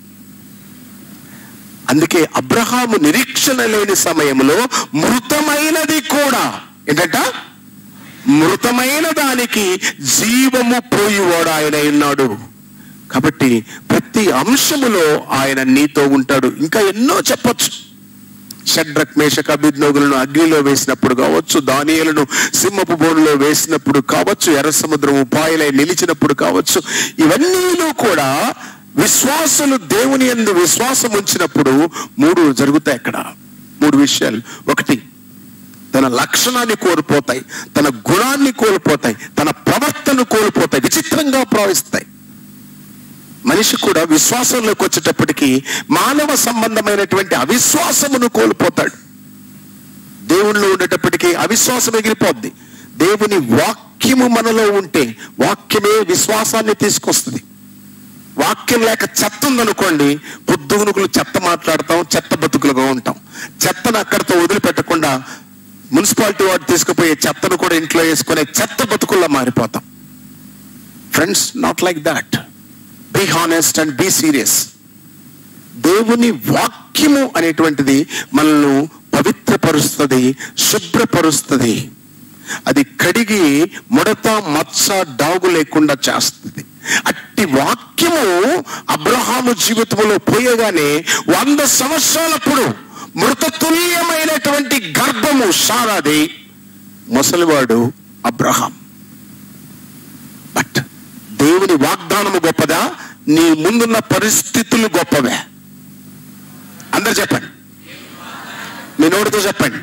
అందుకే అబ్రహాము నిరీక్షణ లేని సమయంలో మృతమైనది కూడా, ఏంటంట, మృతమైన దానికి జీవము పోయివాడు ఆయన ఉన్నాడు. కాబట్టి ప్రతి అంశములో ఆయన నీతో ఉంటాడు. ఇంకా ఎన్నో చెప్పొచ్చు. షడ్రక్ మేషక్ అబేద్నెగోలను అగ్నిలో వేసినప్పుడు కావచ్చు, దానియేలును సింహపు బోనులో వేసినప్పుడు కావచ్చు, ఎర్ర సముద్రం ఉపాయలై నిలిచినప్పుడు కావచ్చు, ఇవన్నీలో కూడా విశ్వాసులు దేవుని యందు విశ్వాసం ఉంచినప్పుడు మూడు జరుగుతాయి. అక్కడ మూడు విషయాలు. ఒకటి, తన లక్షణాన్ని కోల్పోతాయి, తన గుణాన్ని కోల్పోతాయి, తన ప్రవర్తన కోల్పోతాయి, విచిత్రంగా ప్రవహిస్తాయి. మనిషి కూడా విశ్వాసంలోకి వచ్చేటప్పటికి మానవ సంబంధమైనటువంటి అవిశ్వాసమును కోల్పోతాడు. దేవునిలో ఉండేటప్పటికీ అవిశ్వాసం ఎగిరిపోద్ది. దేవుని వాక్యము మనలో ఉంటే వాక్యమే విశ్వాసాన్ని తీసుకొస్తుంది. వాక్యం లేక చెత్త ఉందనుకోండి, పొద్దుగునుకులు చెత్త మాట్లాడతాం, చెత్త బతుకులుగా ఉంటాం. చెత్తను అక్కడితో వదిలిపెట్టకుండా మున్సిపాలిటీ వాడు తీసుకుపోయే చెత్తను కూడా ఇంట్లో వేసుకునే చెత్త బతుకుల్లో మారిపోతాం. Friends, not like that. Be honest and be serious. దేవుని వాక్యము అనేటువంటిది మనల్ని పవిత్రపరుస్తుంది, శుభ్రపరుస్తుంది. అది కడిగి ముడత మచ్చ డాగు లేకుండా చేస్తుంది. అట్టి వాక్యము అబ్రహాము జీవితంలో పోయగానే వంద సంవత్సరాలప్పుడు మృతతుల్యమైనటువంటి గర్భము సారాది, ముసలివాడు అబ్రహాం. బట్ దేవుని వాగ్దానము గొప్పదా, నీ ముందున్న పరిస్థితులు గొప్పవే? అందరు చెప్పండి, మీ నోటితో చెప్పండి,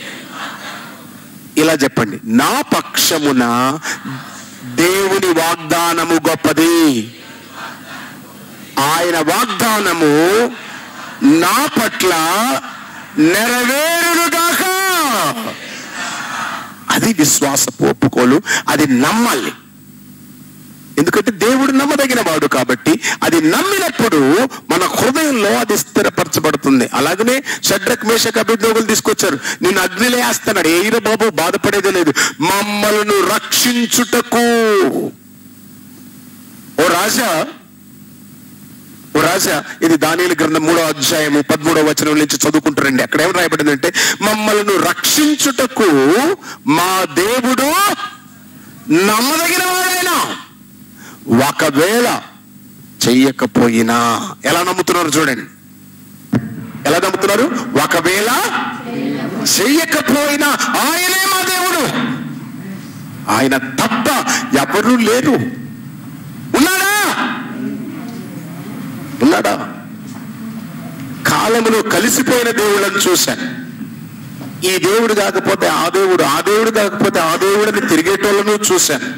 ఇలా చెప్పండి, నా పక్షమున దేవుని వాగ్దానము గొప్పది. ఆయన వాగ్దానము నా పట్ల నెరవేరుగాక. అది విశ్వాసపు ఒప్పుకోలు, అది నమ్మాలి. ఎందుకంటే దేవుడు నమ్మదగిన వాడు కాబట్టి అది నమ్మినప్పుడు మన హృదయంలో అది స్థిరపరచబడుతుంది. అలాగనే షడ్రక్ మేషక్ అబేద్నెగోలు తీసుకొచ్చారు, నేను అగ్నిలో వేస్తాడు. ఏయిర బాబు బాధపడేదే లేదు, మమ్మల్ని రక్షించుటకు. ఓ రాజా ఓ రాజా ఇది దానియేలు గ్రంథం మూడో అధ్యాయము పదమూడవ వచనం నుంచి చదువుకుంటారండి. అక్కడ ఏం రాయబడిందంటే, మమ్మల్ని రక్షించుటకు మా దేవుడు నమ్మదగిన వాడైనా ఒకవేళ చెయ్యకపోయినా. ఎలా నమ్ముతున్నారు చూడండి, ఎలా నమ్ముతున్నారు? ఒకవేళ చెయ్యకపోయినా ఆయనే మా దేవుడు, ఆయన తప్ప ఎవరూ లేరు. ఉన్నాడా? ఉన్నాడా? కాలములో కలిసిపోయిన దేవుళ్ళని చూశాను. ఈ దేవుడు కాకపోతే ఆ దేవుడు, ఆ దేవుడు కాకపోతే ఆ దేవుడిని తిరిగేటోళ్ళను చూశాను.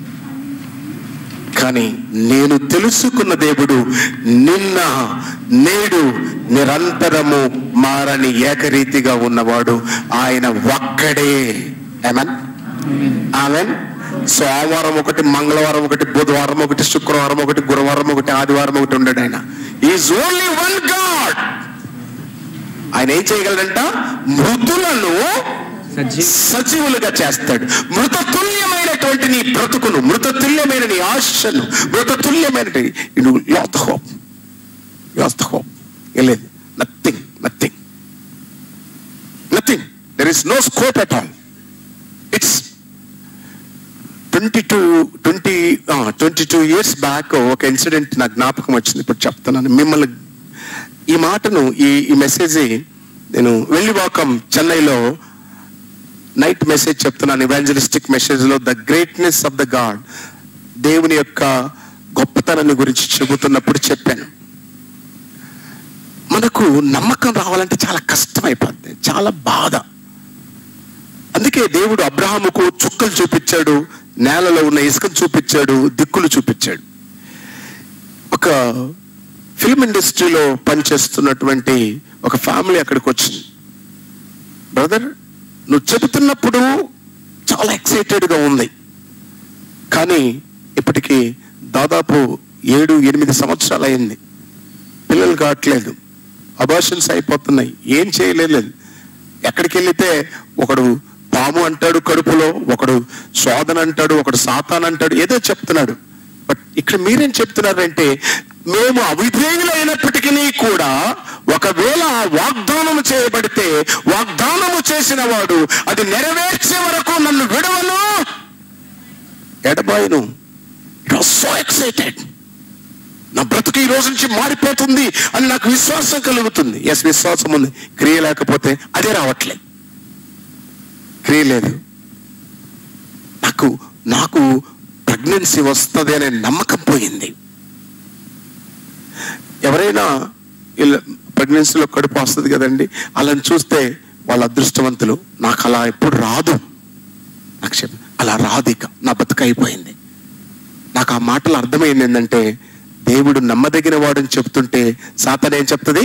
కానీ నేను తెలుసుకున్న దేవుడు నిన్న నేడు నిరంతరము మారని ఏకరీతిగా ఉన్నవాడు ఆయన ఒక్కడే. ఆమేన్, ఆమేన్. సోమవారం ఒకటి, మంగళవారం ఒకటి, బుధవారం ఒకటి, శుక్రవారం ఒకటి, గురువారం ఒకటి, ఆదివారం ఒకటి ఉండడు. ఆయన ఈజ్ ఓన్లీ వన్ గాడ్. ఆయన ఏం చేయగలడంట? మృతులను సజీవులుగా చేస్తాడు. మృతతుల్యమైనటువంటి నీ బ్రతుకును, మృతతుల్యమైన నీ ఆశను, మృతతుల్యమైన లాస్ట్ హోప్, లాస్ట్ హోప్ లేదు. Nothing, nothing, nothing. There is no scope at all. It's twenty two twenty twenty two years back ఒక ఇన్సిడెంట్ నాకు జ్ఞాపకం వచ్చింది, ఇప్పుడు చెప్తున్నాను. మిమ్మల్ని ఈ మాటను, ఈ ఈ మెసేజ్ నేను వెల్లివాకం చెన్నైలో నైట్ మెసేజ్ చెప్తున్నాను, ఇవాంజలిస్టిక్ మెసేజ్ లో the greatness of the God, దేవుని యొక్క గొప్పతనాన్ని గురించి చెబుతున్నప్పుడు చెప్పాను. మనకు నమ్మకం రావాలంటే చాలా కష్టం అయిపోద్ది, చాలా బాధ. అందుకే దేవుడు అబ్రహాముకు చుక్కలు చూపించాడు, నేలలో ఉన్న ఇసుకను చూపించాడు, దిక్కులు చూపించాడు. ఒక ఫిల్మ్ ఇండస్ట్రీలో పనిచేస్తున్నటువంటి ఒక ఫ్యామిలీ అక్కడికి వచ్చింది. బ్రదర్, నువ్వు చెబుతున్నప్పుడు చాలా ఎక్సైటెడ్గా ఉంది, కానీ ఇప్పటికీ దాదాపు ఏడు ఎనిమిది సంవత్సరాలు అయింది, పిల్లలు కావట్లేదు, అబార్షన్స్ అయిపోతున్నాయి, ఏం చేయలేదు. ఎక్కడికి వెళితే ఒకడు పాము అంటాడు కడుపులో, ఒకడు శోధన అంటాడు, ఒకడు సాతాన్ అంటాడు, ఏదో చెప్తున్నాడు. బట్ ఇక్కడ మీరేం చెప్తున్నారంటే, మేము అవిధేయులైనప్పటికీ కూడా ఒకవేళ వాగ్దానము చేయబడితే, వాగ్దానము చేసిన వాడు అది నెరవేర్చే వరకు నన్ను విడవను, ఎడబాయను. It was so excited. నా బ్రతుకు ఈ రోజు నుంచి మారిపోతుంది అని నాకు విశ్వాసం కలుగుతుంది. ఎస్, విశ్వాసం ఉంది. క్రియ లేకపోతే అదే రావట్లేదు, క్రియ లేదు. నాకు నాకు ప్రెగ్నెన్సీ వస్తుంది అనే నమ్మకం పోయింది. ఎవరైనా ఇలా ప్రెగ్నెన్సీలో కడుపు వస్తుంది కదండి, అలా చూస్తే వాళ్ళ అదృష్టవంతులు. నాకు అలా ఎప్పుడు రాదు, నాకు చెప్ప అలా రాదు, ఇక నా బతుకు అయిపోయింది. నాకు ఆ మాటలు అర్థమైంది ఏంటంటే, దేవుడు నమ్మదగిన వాడని చెప్తుంటే సాతాను ఏం చెప్తుంది?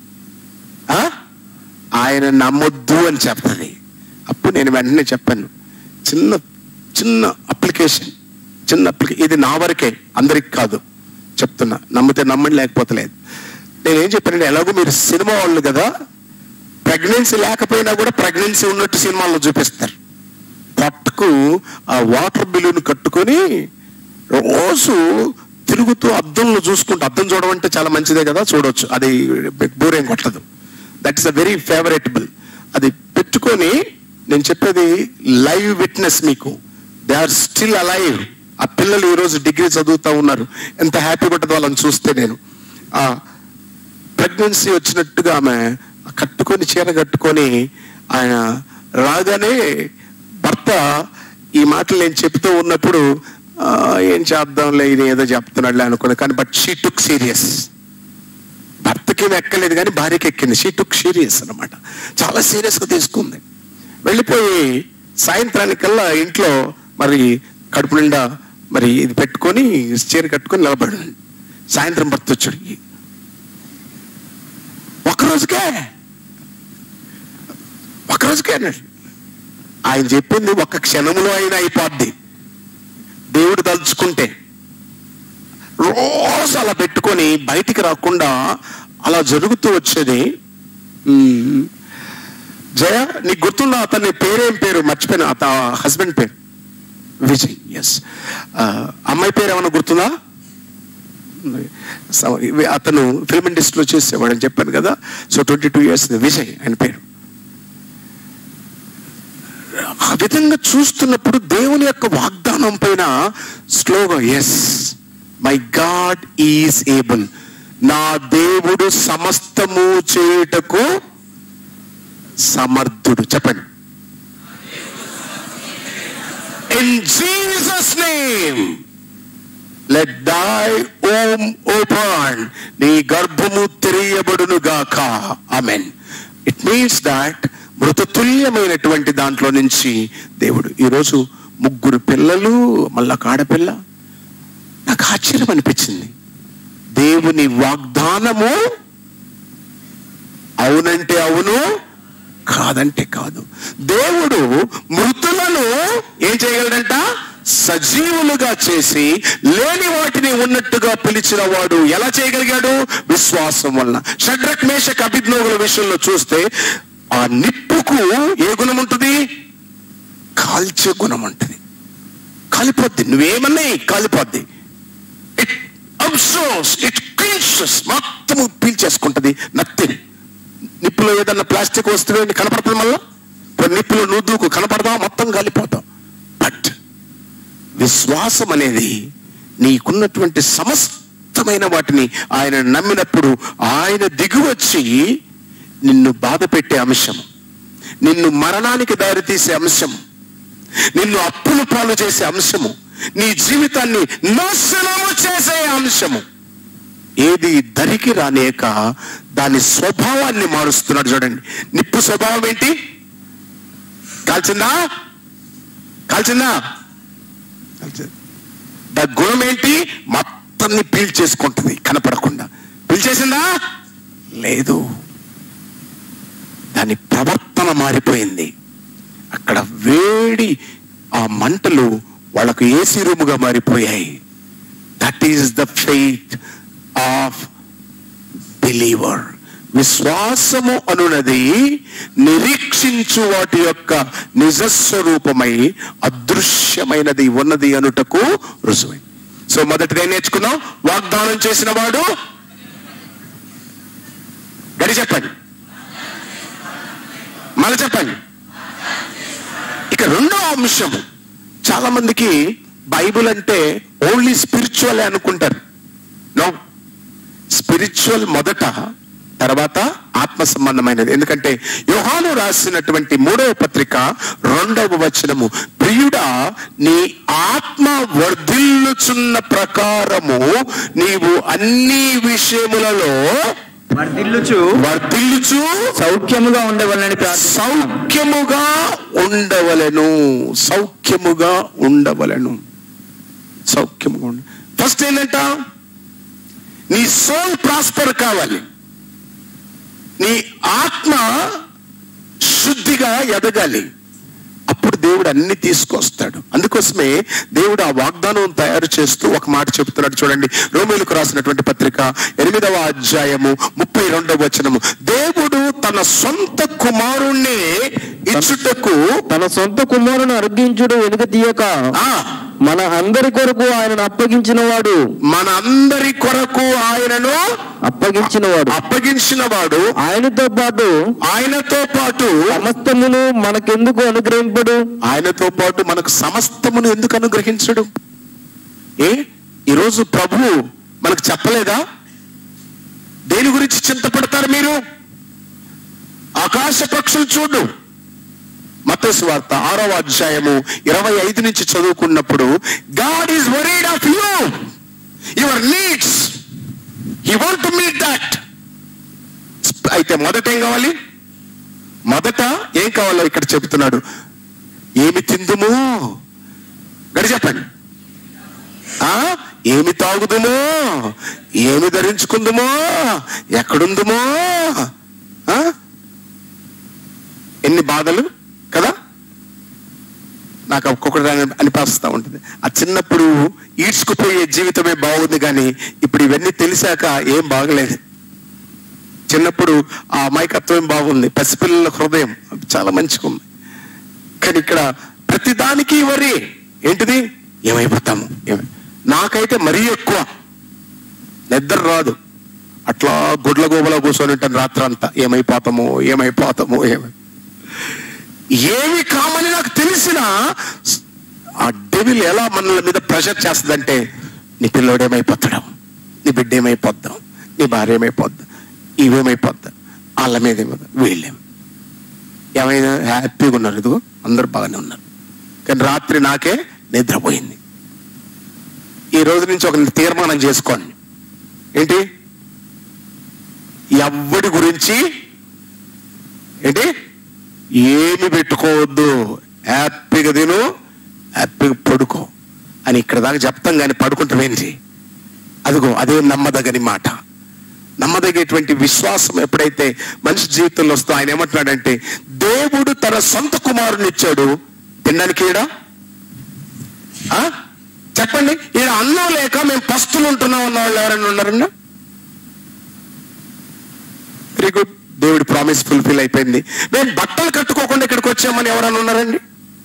ఆయన నమ్మొద్దు అని చెప్తుంది. అప్పుడు నేను వెంటనే చెప్పాను, చిన్న చిన్న అప్లికేషన్, చిన్న అప్లికే ఇది నా వరకే, అందరికి కాదు చెప్తున్నా. నమ్మితే నమ్మండి, లేకపోతే లేదు. నేనేం చెప్పానంటే, ఎలాగో మీరు సినిమా వాళ్ళు కదా, ప్రెగ్నెన్సీ లేకపోయినా కూడా ప్రెగ్నెన్సీ ఉన్నట్టు సినిమాల్లో చూపిస్తారు. పట్టుకు ఆ వాటర్ బిల్లును కట్టుకొని రోజు తిరుగుతూ అద్దంలో చూసుకుంటూ, అద్దం చూడడం అంటే చాలా మంచిదే కదా, చూడవచ్చు, అది బోరేం కొట్టదు. That is a very favouritable. అది పెట్టుకొని, నేను చెప్పేది లైవ్ విట్నెస్ మీకు, దే ఆర్ స్టిల్ అలైవ్. ఆ పిల్లలు ఈరోజు డిగ్రీ చదువుతూ ఉన్నారు. ఎంత హ్యాపీగా ఉంటుంది వాళ్ళని చూస్తే. నేను ఆ ప్రెగ్నెన్సీ వచ్చినట్టుగా ఆమె కట్టుకొని, చీర కట్టుకొని, ఆయన రాగానే భర్త ఈ మాటలు నేను చెప్తూ ఉన్నప్పుడు ఏం చేద్దాంలే, ఇది ఏదో చెప్తున్నాడులే అనుకున్నా. కానీ బట్ షీ టుక్ సీరియస్. భర్తకి ఎక్కలేదు కానీ భార్యకి ఎక్కింది. షీ టుక్ సీరియస్ అనమాట. చాలా సీరియస్గా తీసుకుంది. వెళ్ళిపోయి సాయంత్రానికల్లా ఇంట్లో మరి కడుపు నిండా మరి ఇది పెట్టుకొని చీర కట్టుకొని నిలబడి, సాయంత్రం భర్త వచ్చాడు. ఒక్కరోజుకే ఒక్కరోజుకే అన్నాడు. ఆయన చెప్పింది ఒక్క క్షణంలో అయినా అయిపోద్ది దేవుడు తలుచుకుంటే. రోజు అలా పెట్టుకొని బయటికి రాకుండా అలా జరుగుతూ వచ్చేది. జయ, నీకు గుర్తున్న అతని పేరేం పేరు? మర్చిపోయిన. అత హస్బెండ్ పేరు విజయ్. ఎస్. అమ్మాయి పేరు ఏమన్నా గుర్తుందా? అతను ఫిల్మ్ ఇండస్ట్రీలో చేసేవాడు అని చెప్పాను కదా. So twenty two years Vijay ఆయన పేరు. ఆ విధంగా చూస్తున్నప్పుడు దేవుని యొక్క వాగ్దానం పైన స్లోగా, yes my God is able, నా దేవుడు సమస్తము చేయుటకు సమర్థుడు. చెప్పండి. In Jesus name let thy womb open, నీ గర్భము తెరియబడును గాక. ఆమెన్. ఇట్ మీన్స్ దాట్ మృతతుల్యమైనటువంటి దాంట్లో నుంచి దేవుడు ఈరోజు ముగ్గురు పిల్లలు, మళ్ళా ఆడపిల్ల. నాకు ఆశ్చర్యం అనిపించింది. దేవుని వాగ్దానము అవునంటే అవును, కాదంటే కాదు. దేవుడు మృతులను ఏం చేయగలడంట? సజీవులుగా చేసి లేని వాటిని ఉన్నట్టుగా పిలిచిన వాడు ఎలా చేయగలిగాడు? విశ్వాసం వలన. షడ్రక్ మేషక్ అబేద్నెగోల విషయంలో చూస్తే ఆ నిప్పుకు ఏ గుణం ఉంటుంది? కాల్చే గుణం ఉంటుంది. కాలిపోద్ది, నువ్వేమన్నా కాలిపోద్ది. ఇట్ అబ్జర్వ్స్, ఇట్ క్లీన్సెస్, మొత్తము పీల్చేసుకుంటుంది. నథింగ్. నిప్పులో ఏదన్నా ప్లాస్టిక్ వస్తువు కనపడుతుంది, మళ్ళా నిప్పులో నువ్వు దూకు కనపడదా, మొత్తం కాలిపోతావు. బట్ విశ్వాసం అనేది నీకున్నటువంటి సమస్తమైన వాటిని ఆయన నమ్మినప్పుడు ఆయన దిగువచ్చి నిన్ను బాధ పెట్టే అంశము, నిన్ను మరణానికి దారితీసే అంశము, నిన్ను అప్పులు పాలు చేసే అంశము, నీ జీవితాన్ని నాశనము చేసే అంశము ఏది దరికి రానేక దాని స్వభావాన్ని మారుస్తున్నాడు. చూడండి, నిప్పు స్వభావం ఏంటి? కాల్చిందా? కాల్చిందా? దా గుణం ఏంటి? మొత్తాన్ని పీల్చేసుకుంటుంది కనపడకుండా. పీల్చేసిందా? లేదు. దాని ప్రవర్తన మారిపోయింది. అక్కడ వేడి ఆ మంటలు వాళ్ళకు ఏసీ రూముగా మారిపోయాయి. That is the faith of believer. విశ్వాసము అనున్నది నిరీక్షించు వాటి యొక్క నిజస్వరూపమై అదృశ్యమైనది ఉన్నది అనుటకు రుజువై. సో మొదటిగా నేర్చుకున్నాం, వాగ్దానం చేసిన వాడు. గడి చెప్పండి, మళ్ళీ చెప్పండి. ఇక రెండో అంశము, చాలా మందికి బైబిల్ అంటే ఓన్లీ స్పిరిచువల్ అనుకుంటారు. నో, స్పిరిచువల్ మొదట, తర్వాత ఆత్మ సంబంధమైనది. ఎందుకంటే యోహాను రాసినటువంటి మూడవ పత్రిక రెండవ వచనము, ప్రియుడా నీ ఆత్మ వర్ధిల్లుచున్న ప్రకారము నీవు అన్ని విషయములలో వర్ధిల్లుచు వర్ధిల్లుచు సౌఖ్యముగా ఉండవలని సౌఖ్యముగా ఉండవలెను. సౌఖ్యముగా ఉండవలెను. సౌఖ్యముగా ఉండ. ఫస్ట్ ఏంటంట? నీ సోల్ ప్రాస్పర్ కావాలి. నీ ఆత్మ శుద్ధిగా ఎదగాలి. అప్పుడు దేవుడు అన్ని తీసుకొస్తాడు. అందుకోసమే దేవుడు ఆ వాగ్దానం తయారు చేస్తూ ఒక మాట చెప్తున్నాడు. చూడండి, రోమీయులకు రాసినటువంటి పత్రిక ఎనిమిదవ అధ్యాయము ముప్పై రెండవ వచనము, దేవుడు తన సొంత కుమారుణ్ణి ఇచ్చుటకు తన సొంత కుమారుని అర్పించుడు వెనుక తీయక మన అందరి కొరకు ఆయనను అప్పగించిన వాడు మన అందరి కొరకు ఆయనను అప్పగించిన వాడు అప్పగించిన వాడు ఆయనతో పాటు ఆయనతో పాటు సమస్తమును మనకెందుకు అనుగ్రహింపడు? ఆయనతో పాటు మనకు సమస్తమును ఎందుకు అనుగ్రహించడు? ఏ ఈరోజు ప్రభు మనకు చెప్పలేదా? దేని గురించి చింతపడతారు మీరు? ఆకాశ పక్షులు చూడు. మత్తయి సువార్త ఆరవ అధ్యాయము ఇరవై ఐదు నుంచి చదువుకున్నప్పుడు God is worried of you, your needs, he want to meet that. అయితే మొదట ఏం కావాలి? మొదట ఏం కావాలో ఇక్కడ చెబుతున్నాడు. ఏమి తిందుమో గడి చెప్పండి. ఆ ఏమి తాగుదుమో, ఏమి ధరించుకుందుమో, ఎక్కడుందుమో. ఎన్ని బాధలు కదా. నాకు ఒక్కొక్కటి అనిపిస్తూ ఉంటుంది. ఆ చిన్నప్పుడు ఈడ్చుకుపోయే జీవితమే బాగుంది, కానీ ఇప్పుడు ఇవన్నీ తెలిసాక ఏం బాగలేదు. చిన్నప్పుడు ఆ అమాయకత్వం బాగుంది, పసిపిల్లల హృదయం చాలా మంచిగా ఉంది. కానీ ఇక్కడ ప్రతిదానికి వరి ఏంటిది? ఏమైపోతాము. నాకైతే మరీ ఎక్కువ నిద్ర రాదు. అట్లా గుడ్ల గోబలా కూర్చొని ఉంటాను రాత్రంతా. ఏమైపోతామో ఏమైపోతామో ఏమై ఏమి కామని నాకు తెలిసిన ఆ డెవిల్ ఎలా మనల మీద ప్రెషర్ చేస్తుందంటే, నీ పిల్లోడు ఏమైపోతాడు, నీ బిడ్డ ఏమైపోద్దాం, నీ భార్య ఏమైపోద్దాం, ఇవేమైపోద్దాం, వాళ్ళ మీద ఏమైపోద్దాం, వీళ్ళేం ఏమైనా హ్యాపీగా ఉన్నారు, ఇదిగో అందరూ బాగానే ఉన్నారు. కానీ రాత్రి నాకే నిద్రపోయింది. ఈ రోజు నుంచి ఒక తీర్మానం చేసుకోండి. ఏంటి? ఎవ్వడి గురించి ఏంటి ఏమి పెట్టుకోవద్దు, హ్యాపీగా తిను, హ్యాపీగా పడుకో అని ఇక్కడ దాకా చెప్తాం. కానీ పడుకుంటామేంటి? అదిగో అదే నమ్మదగని మాట. నమ్మదగేటువంటి విశ్వాసం ఎప్పుడైతే మనిషి జీవితంలో వస్తుందో, ఆయన ఏమంటున్నాడంటే, దేవుడు తన సొంత కుమారుని ఇచ్చాడు తినడానికి. ఈడ చెప్పండి, ఈడ అన్నం లేక మేము పస్తులు ఉంటున్నాం అన్న వాళ్ళు ఎవరైనా ఉన్నారన్నా? వెరీ గుడ్, దేవుడి ప్రామిస్ ఫుల్ఫిల్ అయిపోయింది. మేము బట్టలు కట్టుకోకుండా ఇక్కడికి వచ్చామని ఎవరైనా ఉన్నారండి?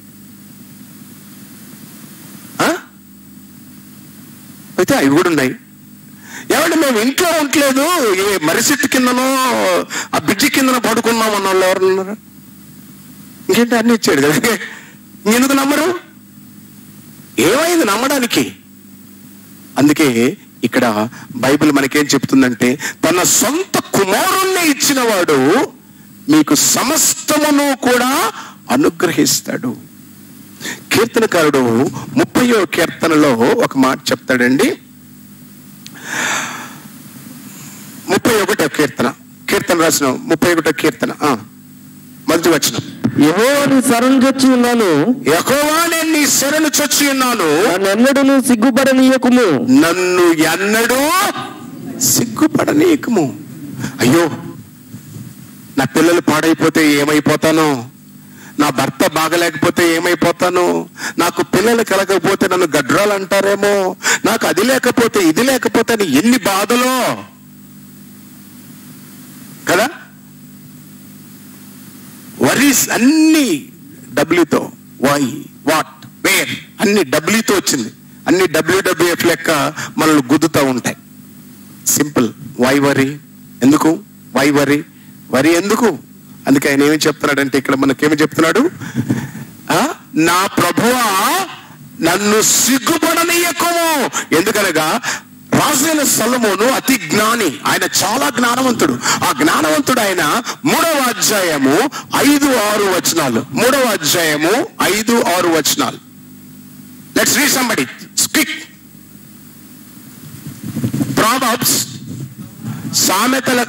అయితే అవి కూడా ఉన్నాయి. ఏమంటే మేము ఇంట్లో ఉండలేదు, ఏ మరిసెట్టు కిందనో ఆ బ్రిడ్జి కిందనో పడుకున్నాం అన్న వాళ్ళు ఎవరైనా ఉన్నారా? ఇంకేంటి అన్ని ఇచ్చాడు కదా, ఎందుకు నమ్మరు? ఏమైంది నమ్మడానికి? అందుకే ఇక్కడ బైబిల్ మనకేం చెప్తుందంటే, తన సొంత కుమారుణ్ణి ఇచ్చిన వాడు మీకు సమస్తమును కూడా అనుగ్రహిస్తాడు. కీర్తనకారుడు ముప్పయో కీర్తనలో ఒక మాట చెప్తాడండి. ముప్పై ఒకటో కీర్తన కీర్తన రాసిన ముప్పై ఒకటో కీర్తన మొదటి వచనం. యెహోవాను శరణు చొచ్చి ఉన్నాను, యెహోవానే నీ శరణు చొచ్చి ఉన్నాను, నన్నెన్నడూ సిగ్గుపడనీయకుము, నన్ను ఎన్నడూ సిగ్గుపడనీయకుము. అయ్యో, నా పిల్లలు పాడైపోతే ఏమైపోతానో, నా భర్త బాగలేకపోతే ఏమైపోతాను, నాకు పిల్లలు కలగకపోతే నన్ను గడ్రాలు అంటారేమో, నాకు అది లేకపోతే ఇది లేకపోతే అని ఎన్ని బాధలో కదా. వరీస్ అన్ని డబ్ల్యూతో, వై, వాట్, వేర్ అన్ని డబ్ల్యూతో వచ్చింది. అన్ని డబ్ల్యూడబ్ల్యూఎఫ్ లెక్క మనల్ని గుద్దుతూ ఉంటాయి. సింపుల్. వై వరీ ఎందుకు? వై వరీ వరీ ఎందుకు? అందుకే ఆయన ఏమి చెప్తున్నాడంటే, ఇక్కడ మనకేమి చెప్తున్నాడు? నా ప్రభువా నన్ను సిగ్గుపడనీయకుము. ఎందుకనగా రాజైన సొలొమోను అతి జ్ఞాని, ఆయన చాలా జ్ఞానవంతుడు. ఆ జ్ఞానవంతుడు ఆయన మూడవ అధ్యాయము ఐదు ఆరు వచనాలు మూడవ అధ్యాయము ఐదు ఆరు వచనాలు let's read somebody quick. Proverbs సామెతల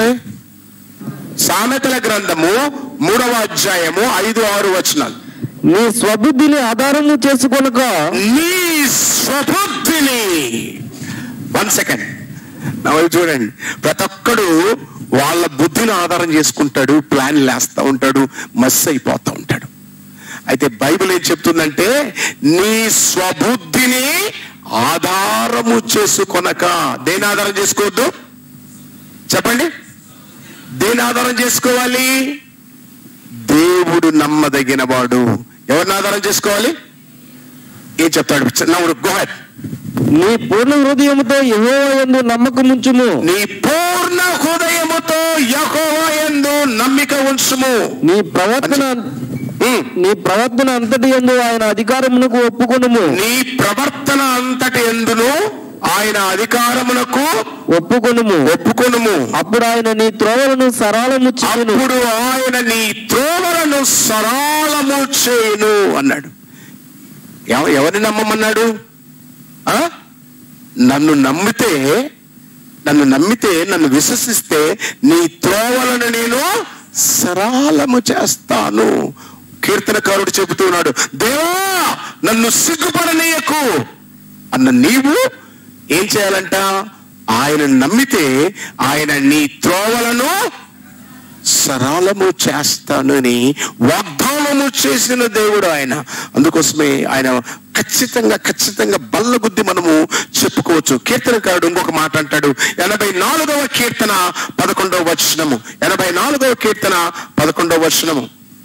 సామెతల గ్రంథము మూడవ అధ్యాయము ఐదు ఆరు వచనాలు. నీ స్వబుద్ధిని ఆధారము చేసుకొనక, నీ స్వబుద్ధిని వన్ సెకండ్ నవ్వు చూడండి. ప్రతి ఒక్కడు వాళ్ళ బుద్ధిని ఆధారం చేసుకుంటాడు, ప్లాన్ వేస్తూ ఉంటాడు, మస్ అయిపోతూ ఉంటాడు. అయితే బైబిల్ ఏం చెప్తుందంటే, నీ స్వబుద్ధిని ఆధారము చేసుకొనక. దేని ఆధారం చేసుకోవద్దు చెప్పండి? దేని ఆధారం చేసుకోవాలి? దేవుడు నమ్మదగిన వాడు. ఎవరిని ఆధారం చేసుకోవాలి? ఏం చెప్తాడు? నవ్వు గో హెడ్. నీ పూర్ణ హృదయముతో యెహోవా యందు నమ్మకముంచుము. నీ పూర్ణ హృదయముతో యెహోవా యందు నమ్మిక ఉంచుము. నీ ప్రవర్తన నీ ప్రవర్తన అంతటి యందు ఆయన అధికారమునకు ఒప్పుకొనుము. నీ ప్రవర్తన అంతటి యందును ఆయన అధికారమునకు ఒప్పుకొనుము ఒప్పుకొనుము అప్పుడు ఆయన నీ త్రోవలను సరళము చేయును. అప్పుడు ఆయన నీ త్రోవలను సరళము చేయును అన్నాడు. ఎవ- ఎవరిని నమ్మమన్నాడు? ఆ నన్ను నమ్మితే నన్ను నమ్మితే నన్ను విశ్వసిస్తే నీ త్రోవలను నేను సరళము చేస్తాను. కీర్తనకారుడు చెబుతున్నాడు, దేవా నన్ను సిగ్గుపడనీయకు అన్న నీవు ఏం చేయాలంట? ఆయన నమ్మితే ఆయన నీ త్రోవలను సరళము చేస్తానని వాగ్దానము చేసిన దేవుడు ఆయన. అందుకోసమే ఆయన ఖచ్చితంగా ఖచ్చితంగా బల్లగుద్ది మనము చెప్పుకోవచ్చు. కీర్తనకారుడు ఇంకొక మాట అంటాడు, ఎనభై నాలుగవ కీర్తన పదకొండవ వచనము. ఎనభై నాలుగవ కీర్తన పదకొండవ వచనము.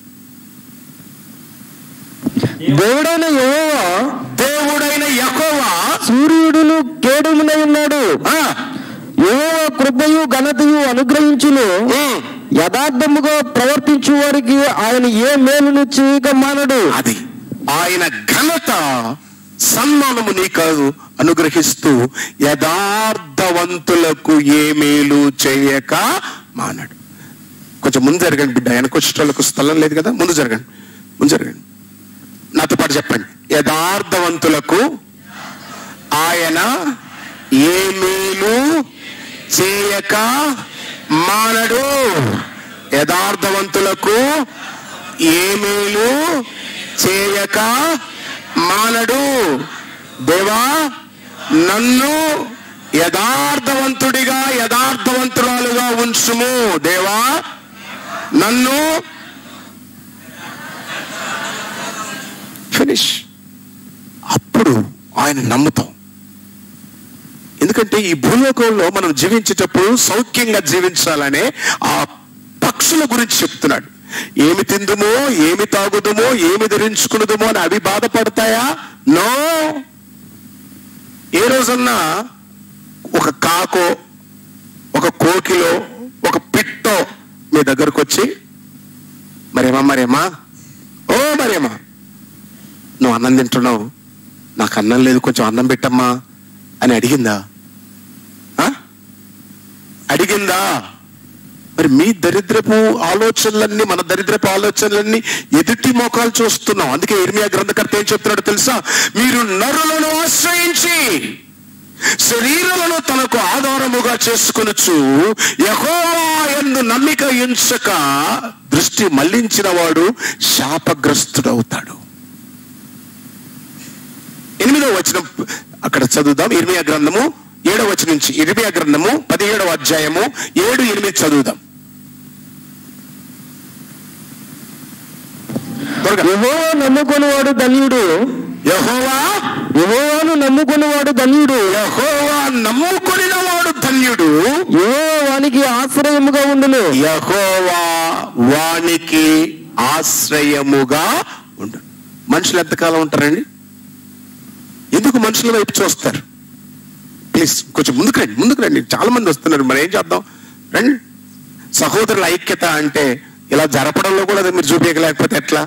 దేవుడైన యెహోవా దేవుడైన యెహోవా సూర్యుడును కేడుమునై ఉన్నాడు. యెహోవా కృపయు ఘనతయు అనుగ్రహించును. యథార్థముగా ప్రవర్తించు వారికి ఆయన ఏ మేలును చేయక మానడు. అది ఆయన ఘనత సన్మానము నీకు అనుగ్రహిస్తూ యథార్థవంతులకు ఏ మేలు చేయక మానడు. కొంచెం ముందు జరగండి బిడ్డ, వెనకొచ్చేటోళ్ళకు స్థలం లేదు కదా, ముందు జరగండి ముందు జరగండి నాతో పాటు చెప్పండి. యథార్థవంతులకు ఆయన ఏ మేలు చేయక మానడు. యథార్థవంతులకు ఏ మేలు చేయక మానడు. దేవా నన్ను యథార్థవంతుడిగా యథార్థవంతురాలుగా ఉంచుము. దేవా నన్ను ఫినిష్. అప్పుడు ఆయన నమ్ముతాం. ఎందుకంటే ఈ భూలోకంలో మనం జీవించేటప్పుడు సౌఖ్యంగా జీవించాలనే ఆ పక్షుల గురించి చెప్తున్నాడు. ఏమి తిందుమో ఏమి తాగుదుమో ఏమి ధరించుకున్నదుమో అని అవి బాధపడతాయా? నో. ఏ రోజన్నా ఒక కాకో ఒక కోకిలో ఒక పిట్టో మీ దగ్గరకు వచ్చి మరేమా మరేమా ఓ మరేమా నువ్వు అన్నం తింటున్నావు, నాకు అన్నం లేదు, కొంచెం అన్నం పెట్టమ్మా అని అడిగిందా? అడిగిందా? మరి మీ దరిద్రపు ఆలోచనలన్నీ మన దరిద్రపు ఆలోచనలన్నీ ఎదుటి మోకాలు చూస్తున్నాం. అందుకే ఇర్మియా గ్రంథకర్త ఏం చెప్తున్నాడు తెలుసా? మీరు నరులను ఆశ్రయించి శరీరాలను తనకు ఆధారముగా చేసుకొనుచు యెహోవా యందు నమ్మిక ఉంచక దృష్టి మళ్లించిన వాడు శాపగ్రస్తుడవుతాడు. ఎనిమిదవ వచనం అక్కడ చదువుదాం. ఇర్మియా గ్రంథము ఏడవ వచనం నుంచి, ఇర్మియా గ్రంథము పదిహేడవ అధ్యాయము ఏడు ఎనిమిది చదువుదాం. యెహోవా నమ్ముకొనివాడు ధన్యుడు. యెహోవా యెహోవాను నమ్ముకొనివాడు ధన్యుడు. యెహోవా నమ్ముకొనిన వాడు ధన్యుడు. యెహోవా వానికి ఆశ్రయముగా ఉండును. యెహోవా వానికి ఆశ్రయముగా ఉండు. మనుషులు ఎంతకాలం ఉంటారండి? ఎందుకు మనుషుల వైపు చూస్తారు? ప్లీజ్ కొంచెం ముందుకు రండి ముందుకు రండి చాలా మంది వస్తున్నారు. మరి ఏం చేద్దాం? రండి. సహోదరుల ఐక్యత అంటే ఇలా జరపడంలో కూడా అది మీరు చూపించలేకపోతే ఎట్లా?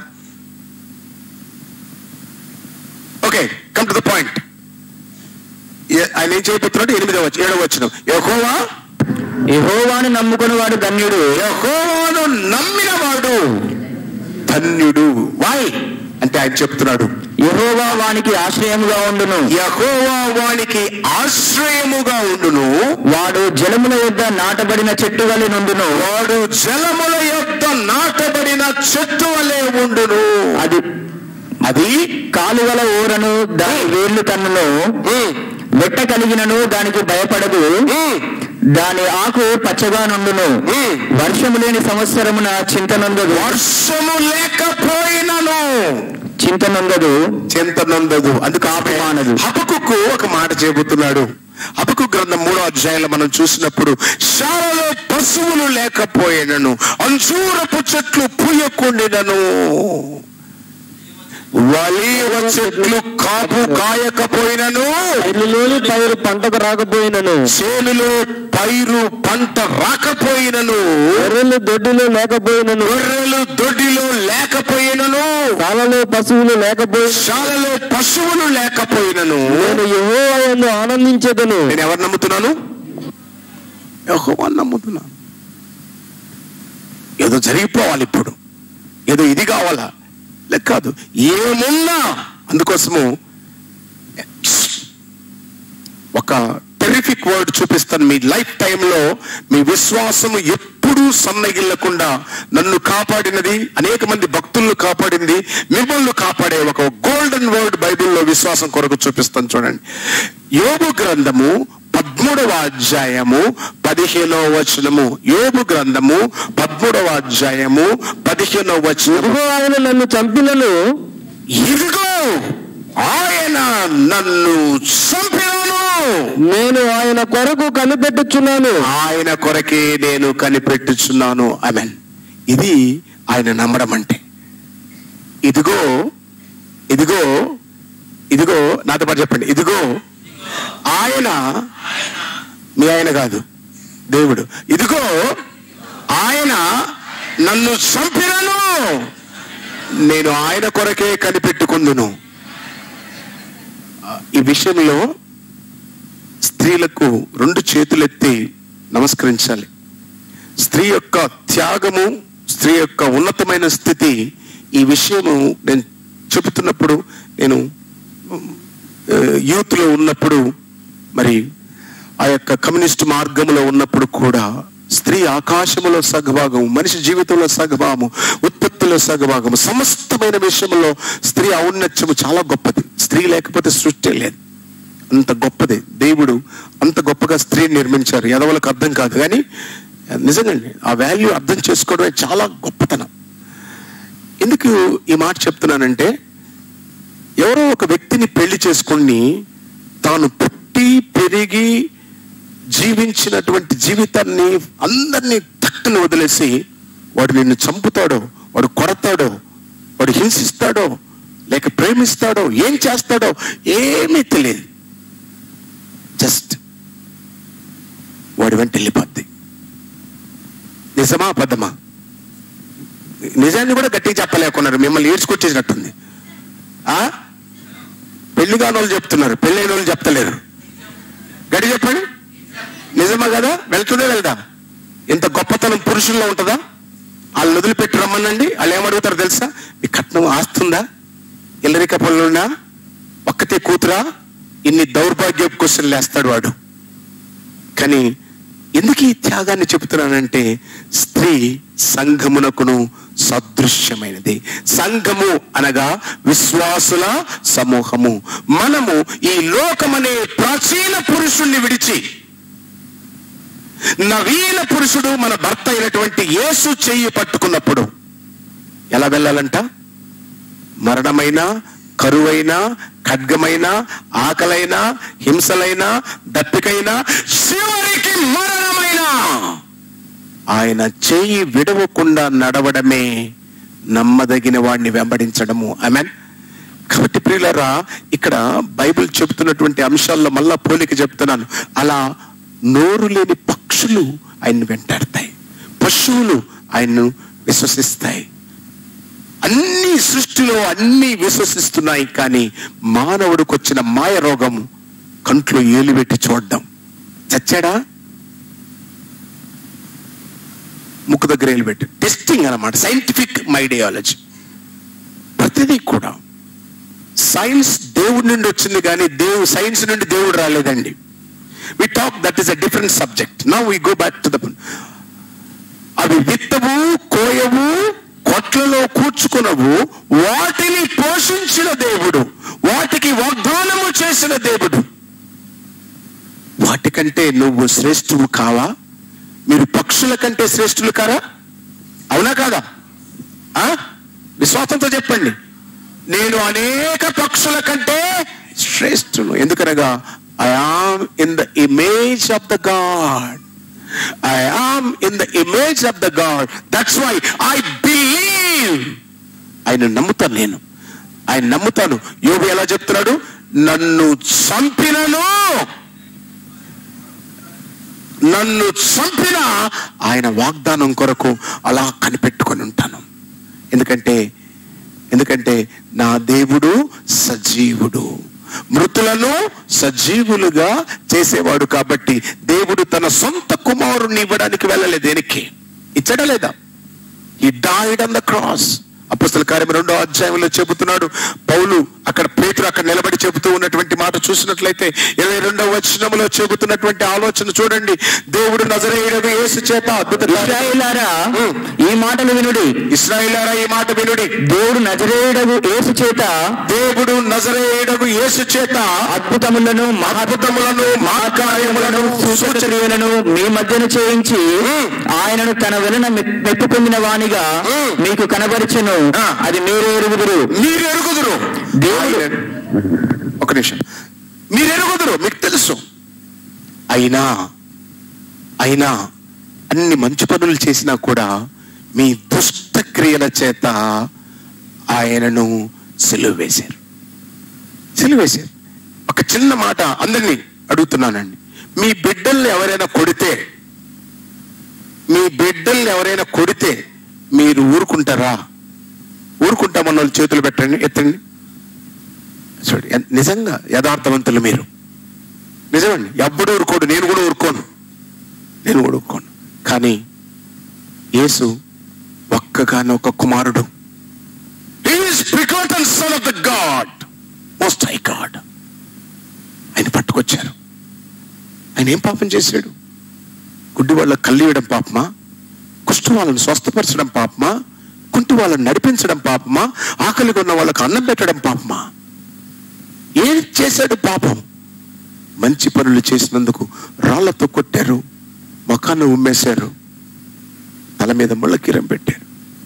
Okay, come to the point. ఆయన ఏం చేయబోతున్నాడు? ఎనిమిదవ వచ్చి ఏడవ వచనం. యెహోవా యెహోవాను నమ్ముకునేవాడు ధన్యుడు. యెహోవాను నమ్మినవాడు ధన్యుడు. వై అంటే ఆయన చెప్తున్నాడు యెహోవా వానికి ఆశ్రయముగా ఉండును. యెహోవా వానికి ఆశ్రయముగా ఉండును. వాడు జలముల యొద్ద నాటబడిన చెట్టు వలె నుండును. వాడు జలముల యొద్ద నాటబడిన చెట్టు వలె ఉండును. అది అది కాలువల ఊరను దాని వేర్లు తన్నును. వెట్ట కలిగినను దానికి భయపడదు. దాని ఆకు పచ్చగా నుండును. వర్షము లేని సంవత్సరమున చింత నొందదు. వర్షము లేకపోయినను చింత నొందదు చింత నొందదు. అందుకు ఆపమానదు. హబకుకు ఒక మాట చెబుతున్నాడు. హబకుకు గ్రంథం మూడో అధ్యాయంలో మనం చూసినప్పుడు, శాలలో పశువులు లేకపోయినను అంజూరపు చెట్లు పూయకుండినను ఒలీవ చెట్లు కాపు కాయకపోయినను, ఇల్లులోని పైరు పంటకు రాకపోయినను, చేనులో పైరు పంట రాకపోయినను, గొర్రెలు దొడ్డిలో లేకపోయినను, గొర్రెలు దొడ్డిలో లేకపోయినను, శాలలో పశువులు లేకపోయిన, శాలలో పశువులు లేకపోయినను, నేను యెహోవాను ఆనందించేదను. నేను ఎవరు నమ్ముతున్నాను? యెహోవాను నమ్ముతున్నాను. ఏదో జరిగిపోవాలి, ఇప్పుడు ఏదో ఇది కావాలా లెక్క కాదు, ఏమున్నా. అందుకోసము ఒక టెరిఫిక్ వర్డ్ చూపిస్తాను. మీ లైఫ్ టైంలో మీ విశ్వాసము ఎప్పుడూ సన్నగిల్లకుండా నన్ను కాపాడినది, అనేక మంది భక్తులను కాపాడింది, మిమ్మల్ని కాపాడే ఒక గోల్డెన్ వర్డ్ బైబిల్లో విశ్వాసం కొరకు చూపిస్తాను. చూడండి, యోబు గ్రంథము పదమూడవ అధ్యాయము పదిహేనవ వచనము. యోబు గ్రంథము పదమూడవ అధ్యాయము పదిహేనవ వచనము. ఆయన నన్ను చంపినను, ఇదిగో ఆయన నన్ను చంపినాను, నేను ఆయన కొరకు కనిపెట్టుచున్నాను. ఆయన కొరకే నేను కనిపెట్టుచున్నాను. ఆమేన్. ఇది ఆయన నమ్మడం అంటే. ఇదిగో ఇదిగో ఇదిగో నాతో పాటు చెప్పండి. ఇదిగో ఆయన, మీ ఆయన కాదు, దేవుడు. ఇదిగో ఆయన నన్ను చంపినను, నేను ఆయన కొరకే కనిపెట్టుకుందును. ఈ విషయంలో స్త్రీలకు రెండు చేతులెత్తి నమస్కరించాలి. స్త్రీ యొక్క త్యాగము, స్త్రీ యొక్క ఉన్నతమైన స్థితి, ఈ విషయము నేను చెబుతున్నప్పుడు, నేను యూత్లో ఉన్నప్పుడు, మరి ఆ యొక్క కమ్యూనిస్ట్ మార్గంలో ఉన్నప్పుడు కూడా స్త్రీ ఆకాశములో సగభాగం, మనిషి జీవితంలో సగభాగము, ఉత్పత్తిలో సగభాగము, సమస్తమైన విషయంలో స్త్రీ ఔన్నత్యము చాలా గొప్పది. స్త్రీ లేకపోతే సృష్టి లేదు, అంత గొప్పది. దేవుడు అంత గొప్పగా స్త్రీని నిర్మించారు. ఎదవలకు అర్థం కాదు, కానీ నిజంగానే ఆ వాల్యూ అర్థం చేసుకోవడమే చాలా గొప్పతనం. ఎందుకు ఈ మాట చెప్తున్నానంటే, ఎవరో ఒక వ్యక్తిని పెళ్లి చేసుకుని తాను పుట్టి పెరిగి జీవించినటువంటి జీవితాన్ని అందరినీ తక్కువ వదిలేసి వాడు నిన్ను చంపుతాడో, వాడు కొడతాడో, వాడు హింసిస్తాడో, లేక ప్రేమిస్తాడో, ఏం చేస్తాడో ఏమీ తెలియదు. జస్ట్ వాడి వెంట వెళ్ళిపోద్ది. నిజమా అబద్ధమా? నిజాన్ని కూడా గట్టిగా చెప్పలేకున్నారు, మిమ్మల్ని ఏడ్చుకొచ్చేసినట్టుంది. ఆ పెళ్లి కాని వాళ్ళు చెప్తున్నారు, పెళ్ళైన వాళ్ళు చెప్తలేరు. గడి చెప్పండి, నిజమా కదా? వెళ్తుందే వెళ్దా? ఇంత గొప్పతనం పురుషుల్లో ఉంటుందా? వాళ్ళని వదిలిపెట్టి రమ్మనండి, వాళ్ళు ఏమడుగుతారు తెలుసా? మీ కట్నం ఆస్తుందా, ఇల్లరిక పనులున్నా, ఒక్కతే కూతురా, ఇన్ని దౌర్భాగ్య క్వశ్చన్లు వేస్తాడు వాడు. కానీ ఎందుకు ఈ త్యాగాన్ని చెబుతున్నానంటే, స్త్రీ సంఘమునకును సదృశ్యమైనది. సంఘము అనగా విశ్వాసుల సమూహము. మనము ఈ లోకమనే ప్రాచీన పురుషుణ్ణి విడిచి నవీన పురుషుడు మన భర్త అయినటువంటి యేసు చెయ్యి పట్టుకున్నప్పుడు ఎలా వెళ్ళాలంట? మరణమైన, కరువైన, ఖడ్గమైన, ఆకలైన, హింసలైన, దప్పికైన, చివరికి మరణమైన ఆయన చెయ్యి విడవకుండా నడవడమే నమ్మదగిన వాడిని వెంబడించడము. ఆమేన్. కాబట్టి ప్రియులారా, ఇక్కడ బైబిల్ చెబుతున్నటువంటి అంశాల్లో మళ్ళా పోలిక చెప్తున్నాను. అలా నోరు లేని పక్షులు ఆయన్ని వెంటాడతాయి, పశువులు ఆయన్ను విశ్వసిస్తాయి, అన్ని సృష్టిలో అన్ని విశ్వసిస్తున్నాయి. కానీ మానవుడికి వచ్చిన మాయ రోగం కంట్లో ఏలు పెట్టి చూడడం. చచ్చాడా? ముక్కు దగ్గర ఏలు పెట్టి టెస్టింగ్ అన్నమాట, సైంటిఫిక్ మైడియాలజీ. ప్రతిదీ కూడా సైన్స్ దేవుడి నుండి వచ్చింది, కానీ దేవు సైన్స్ నుండి దేవుడు రాలేదండి. We talk, that is a different subject. Now we go back to the, అవి విత్తవు, కోయవు, కొట్లలో కూర్చుకునవు, వాటిని పోషించిన దేవుడు, వాటికి వాగ్దానము చేసిన దేవుడు. వాటికంటే నువ్వు శ్రేష్ఠువు కావా? మీరు పక్షుల కంటే శ్రేష్ఠులు కారా? అవునా కాదా? విశ్వాసంతో చెప్పండి, నేను అనేక పక్షుల కంటే శ్రేష్ఠును. ఎందుకనగా I am in the image of the God. I am in the image of the God. That's why I believe. ఆయన నమ్ముతాను నేను. ఆయన నమ్ముతాను. యోబు ఎలా చెప్తున్నాడు? నన్ను చంపినను నన్ను చంపిన ఆయన వాగ్దానం కొరకు అలా కనిపెట్టుకొని ఉంటాను. ఎందుకంటే ఎందుకంటే నా దేవుడు సజీవుడు, మృతులను సజీవులుగా చేసేవాడు. కాబట్టి దేవుడు తన సొంత కుమారుణ్ణి ఇవ్వడానికి వెళ్ళలేదు. దేనికి ఇచ్చడా లేదా? He died on the cross. అపొస్తలుల కార్యం రెండో అధ్యాయంలో చెబుతున్నాడు పౌలు. అక్కడ పేతురు అక్కడ నిలబడి చెబుతూ ఉన్నటువంటి మాట చూసినట్లయితే ఇరవై రెండవ వచనంలో చెబుతున్నటువంటి ఆలోచన చూడండి. దేవుడు నజరేయుడగు యేసు చేత అద్భుత ఇశ్రాయేలారా ఈ మాటలు వినుడి, ఇశ్రాయేలారా ఈ మాట వినుడి. దేవుడు నజరేయుడగు యేసు చేత దేవుడు నజరేయుడగు యేసు చేత అద్భుతములను అద్భుతములను మహాకార్యములను సూచనలను మీ మధ్యన చేయించి ఆయనను తన వెలన మెప్పు పొందిన వానిగా మీకు కనబరిచెను. అది మీరు ఎరుగుదురు మీరు ఎరుగుదురు దేవుడు. ఒక నిమిషం, మీరు ఎరుగుదురు, మీకు తెలుసు. అయినా అయినా అన్ని మంచి పనులు చేసినా కూడా మీ దుష్ట క్రియల చేత ఆయనను సిలువ వేశారు సిలువ వేశారు ఒక చిన్న మాట అందరినీ అడుగుతున్నానండి. మీ బిడ్డల్ని ఎవరైనా కొడితే మీ బిడ్డల్ని ఎవరైనా కొడితే మీరు ఊరుకుంటారా? ఊరుకుంటామన్న వాళ్ళు చేతులు పెట్టండి, ఎత్తండి. చూడండి, నిజంగా యథార్థవంతులు మీరు. నిజమండి, ఎప్పుడు ఊరుకోడు. నేను కూడా ఊరుకోను నేను కూడా ఊరుకోను కానీ యేసు ఒక్కగానో ఒక కుమారుడు. He is begotten son of the God, most high God. ఆయన పట్టుకొచ్చారు. ఆయన ఏం పాపం చేశాడు? గుడ్డి వాళ్ళకి కళ్ళు ఇవ్వడం పాపమా? కుష్టు వాళ్ళని స్వస్థపరచడం పాపమా? కుంటి వాళ్ళని నడిపించడం పాపమా? ఆకలిగా ఉన్న వాళ్ళకి అన్నం పెట్టడం పాపమా? ఏం చేశాడు పాపం? మంచి పనులు చేసినందుకు రాళ్లతో కొట్టారు, మొఖాన్ని ఉమ్మేశారు, తల మీద ముళ్ళకీరం పెట్టారు.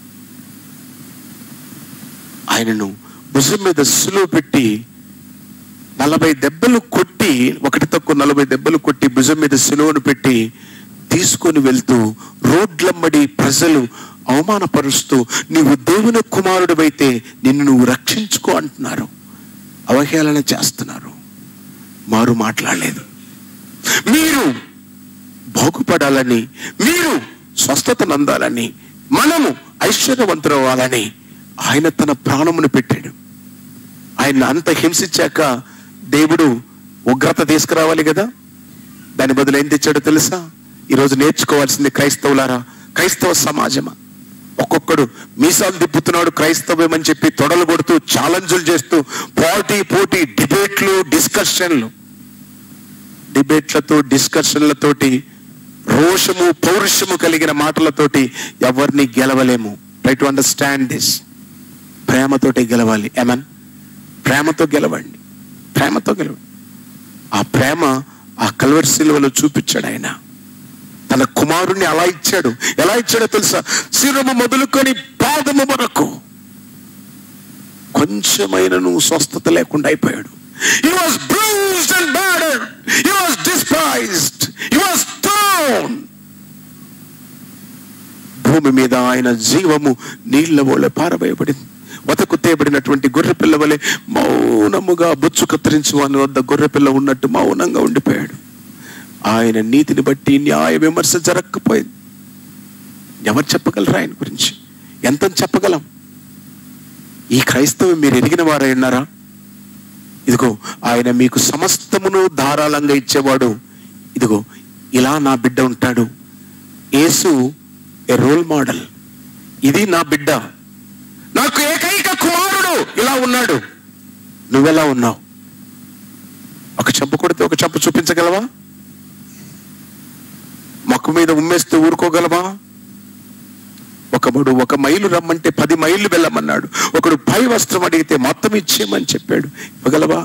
ఆయనను భుజం మీద సులువు పెట్టి నలభై దెబ్బలు కొట్టి, ఒకటి తక్కువ నలభై దెబ్బలు కొట్టి భుజం మీద సులువును పెట్టి తీసుకొని వెళ్తూ రోడ్లమ్మడి ప్రజలు అవమానపరుస్తూ నీవు దేవుని కుమారుడు అయితే నిన్ను నువ్వు రక్షించుకో అంటున్నారు, అవహేళన చేస్తున్నారు. మారు మాట్లాడలేదు. మీరు బాగుపడాలని, మీరు స్వస్థత నందాలని, మనము ఐశ్వర్యవంతులు అవ్వాలని ఆయన తన ప్రాణమును పెట్టాడు. ఆయన అంత హింసించాక దేవుడు ఉగ్రత తీసుకురావాలి కదా, దాని బదులు ఏం తెచ్చాడో తెలుసా? ఈరోజు నేర్చుకోవాల్సింది క్రైస్తవులారా, క్రైస్తవ సమాజమా, ఒక్కొక్కడు మీసాలు తిప్పుతున్నాడు క్రైస్తవం అని చెప్పి తొడలు కొడుతూ ఛాలెంజ్లు చేస్తూ పోటీ పోటీ డిబేట్లు డిస్కషన్లు డిబేట్లతో డిస్కషన్లతోటి రోషము పౌరుషము కలిగిన మాటలతోటి ఎవరిని గెలవలేము. Try to understand this. ప్రేమతోటి గెలవాలి. ఏమన్ ప్రేమతో గెలవండి, ప్రేమతో గెలవండి. ఆ ప్రేమ ఆ కల్వరి సిలువలో చూపించాడు. ఆయన తన కుమారుణ్ణి అలా ఇచ్చాడు. ఎలా ఇచ్చాడో తెలుసా? శిరము మొదలుకొని పాదము వరకు కొంచెమైనను స్వస్థత లేకుండా అయిపోయాడు. He was bruised and battered. He was despised. He was torn. భూమి మీద ఆయన జీవము నీళ్ల వలె పారవేయబడింది. వతకు తేబడినటువంటి గొర్రెపిల్ల వలె మౌనముగా బొచ్చు కత్తిరించు అని వద్ద గొర్రెపిల్ల ఉన్నట్టు మౌనంగా ఉండిపోయాడు. ఆయన నీతిని బట్టి న్యాయ విమర్శ జరగకపోయింది. ఎవరు చెప్పగలరు ఆయన గురించి? ఎంత చెప్పగలం? ఈ క్రైస్తవం మీరు ఎరిగిన వారై ఉన్నారా? ఇదిగో ఆయన మీకు సమస్తమును ధారాళంగా ఇచ్చేవాడు. ఇదిగో ఇలా నా బిడ్డ ఉంటాడు. Yesu a role model. ఇది నా బిడ్డ, నాకు ఏకైక కుమారుడు ఇలా ఉన్నాడు. నువ్వెలా ఉన్నావు? ఒక చెంప కొడితే ఒక చెంప చూపించగలవా? మొక్క మీద ఉమ్మేస్తే ఊరుకోగలవా? ఒకడు ఒక మైలు రమ్మంటే పది మైళ్ళు వెళ్ళమన్నాడు. ఒకడు పై వస్త్రం అడిగితే మొత్తం ఇచ్చేయమని చెప్పాడు. ఇవ్వగలవా?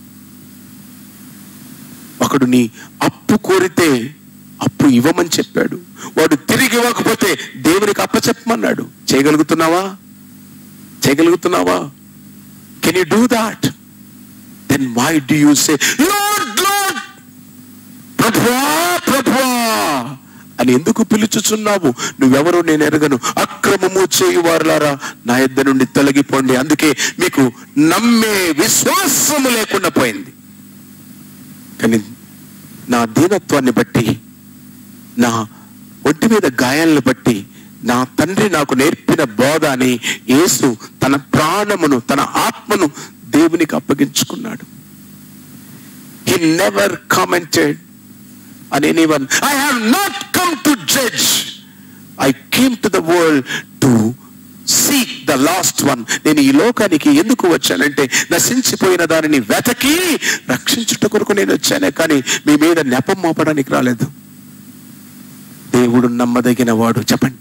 ఒకడు నీ అప్పు కోరితే అప్పు ఇవ్వమని చెప్పాడు. వాడు తిరిగి ఇవ్వకపోతే దేవునికి అప్పచెప్పమన్నాడు. చేయగలుగుతున్నావా? చేయగలుగుతున్నావా? Can you do that? Then why do you say Lord Lord, ప్రభువా ప్రభువా అని ఎందుకు పిలుచుచున్నావు? నువ్వెవరో నేను ఎరగను. అక్రమము చేయువారులారా నా యొద్ద నుండి తొలగిపోండి. అందుకే మీకు నమ్మే విశ్వాసము లేకుండా పోయింది. కానీ నా దీనత్వాన్ని బట్టి, నా ఒంటి మీద గాయాలను బట్టి, నా తండ్రి నాకు నేర్పిన బోధ అని యేసు తన ప్రాణమును, తన ఆత్మను దేవునికి అప్పగించుకున్నాడు. He never commented on anyone. I have not come to judge. I came to the world to seek the lost one. నేను ఈ లోకానికి ఎందుకు వచ్చానంటే నశించిపోయిన దానిని వెతకి రక్షించుట కొరకు నేను వచ్చానే, కానీ మీ మీద నెపం మోపడానికి రాలేదు. దేవుడు నమ్మదగిన వాడు. చెప్పండి,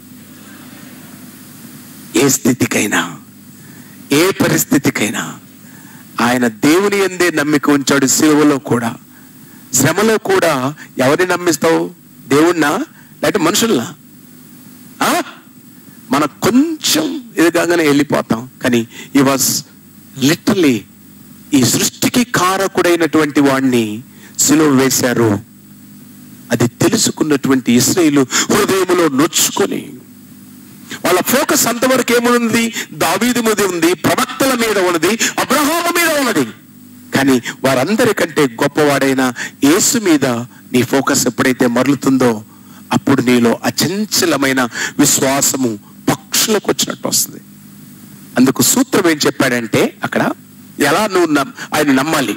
ఏ స్థితికైనా, ఏ పరిస్థితికైనా ఆయన దేవుని యందే నమ్మిక ఉంచాడు. సిలువలో కూడా, శ్రమలో కూడా ఎవరిని నమ్మిస్తావు? దేవుణ్ణా లేకపోతే మనుషుల్నా? మనం కొంచెం ఎదుగానే వెళ్ళిపోతాం. కానీ ఈ వాజ్ లిటరలీ ఈ సృష్టికి కారకుడైనటువంటి వాడిని సిలువ వేశారు. అది తెలుసుకున్నటువంటి ఇశ్రాయేలు హృదయములో నొచ్చుకొని, వాళ్ళ ఫోకస్ అంతవరకు ఏముంది? దావీదు మీద ఉంది, ప్రవక్తల మీద ఉన్నది, అబ్రహాము మీద ఉన్నది. కానీ వారందరికంటే గొప్పవాడైన యేసు మీద నీ ఫోకస్ ఎప్పుడైతే మరలుతుందో అప్పుడు నీలో అచంచలమైన విశ్వాసము పక్షులకు వచ్చినట్టు వస్తుంది. అందుకు సూత్రం ఏం చెప్పాడంటే, అక్కడ ఎలా నువ్వు ఆయన నమ్మాలి?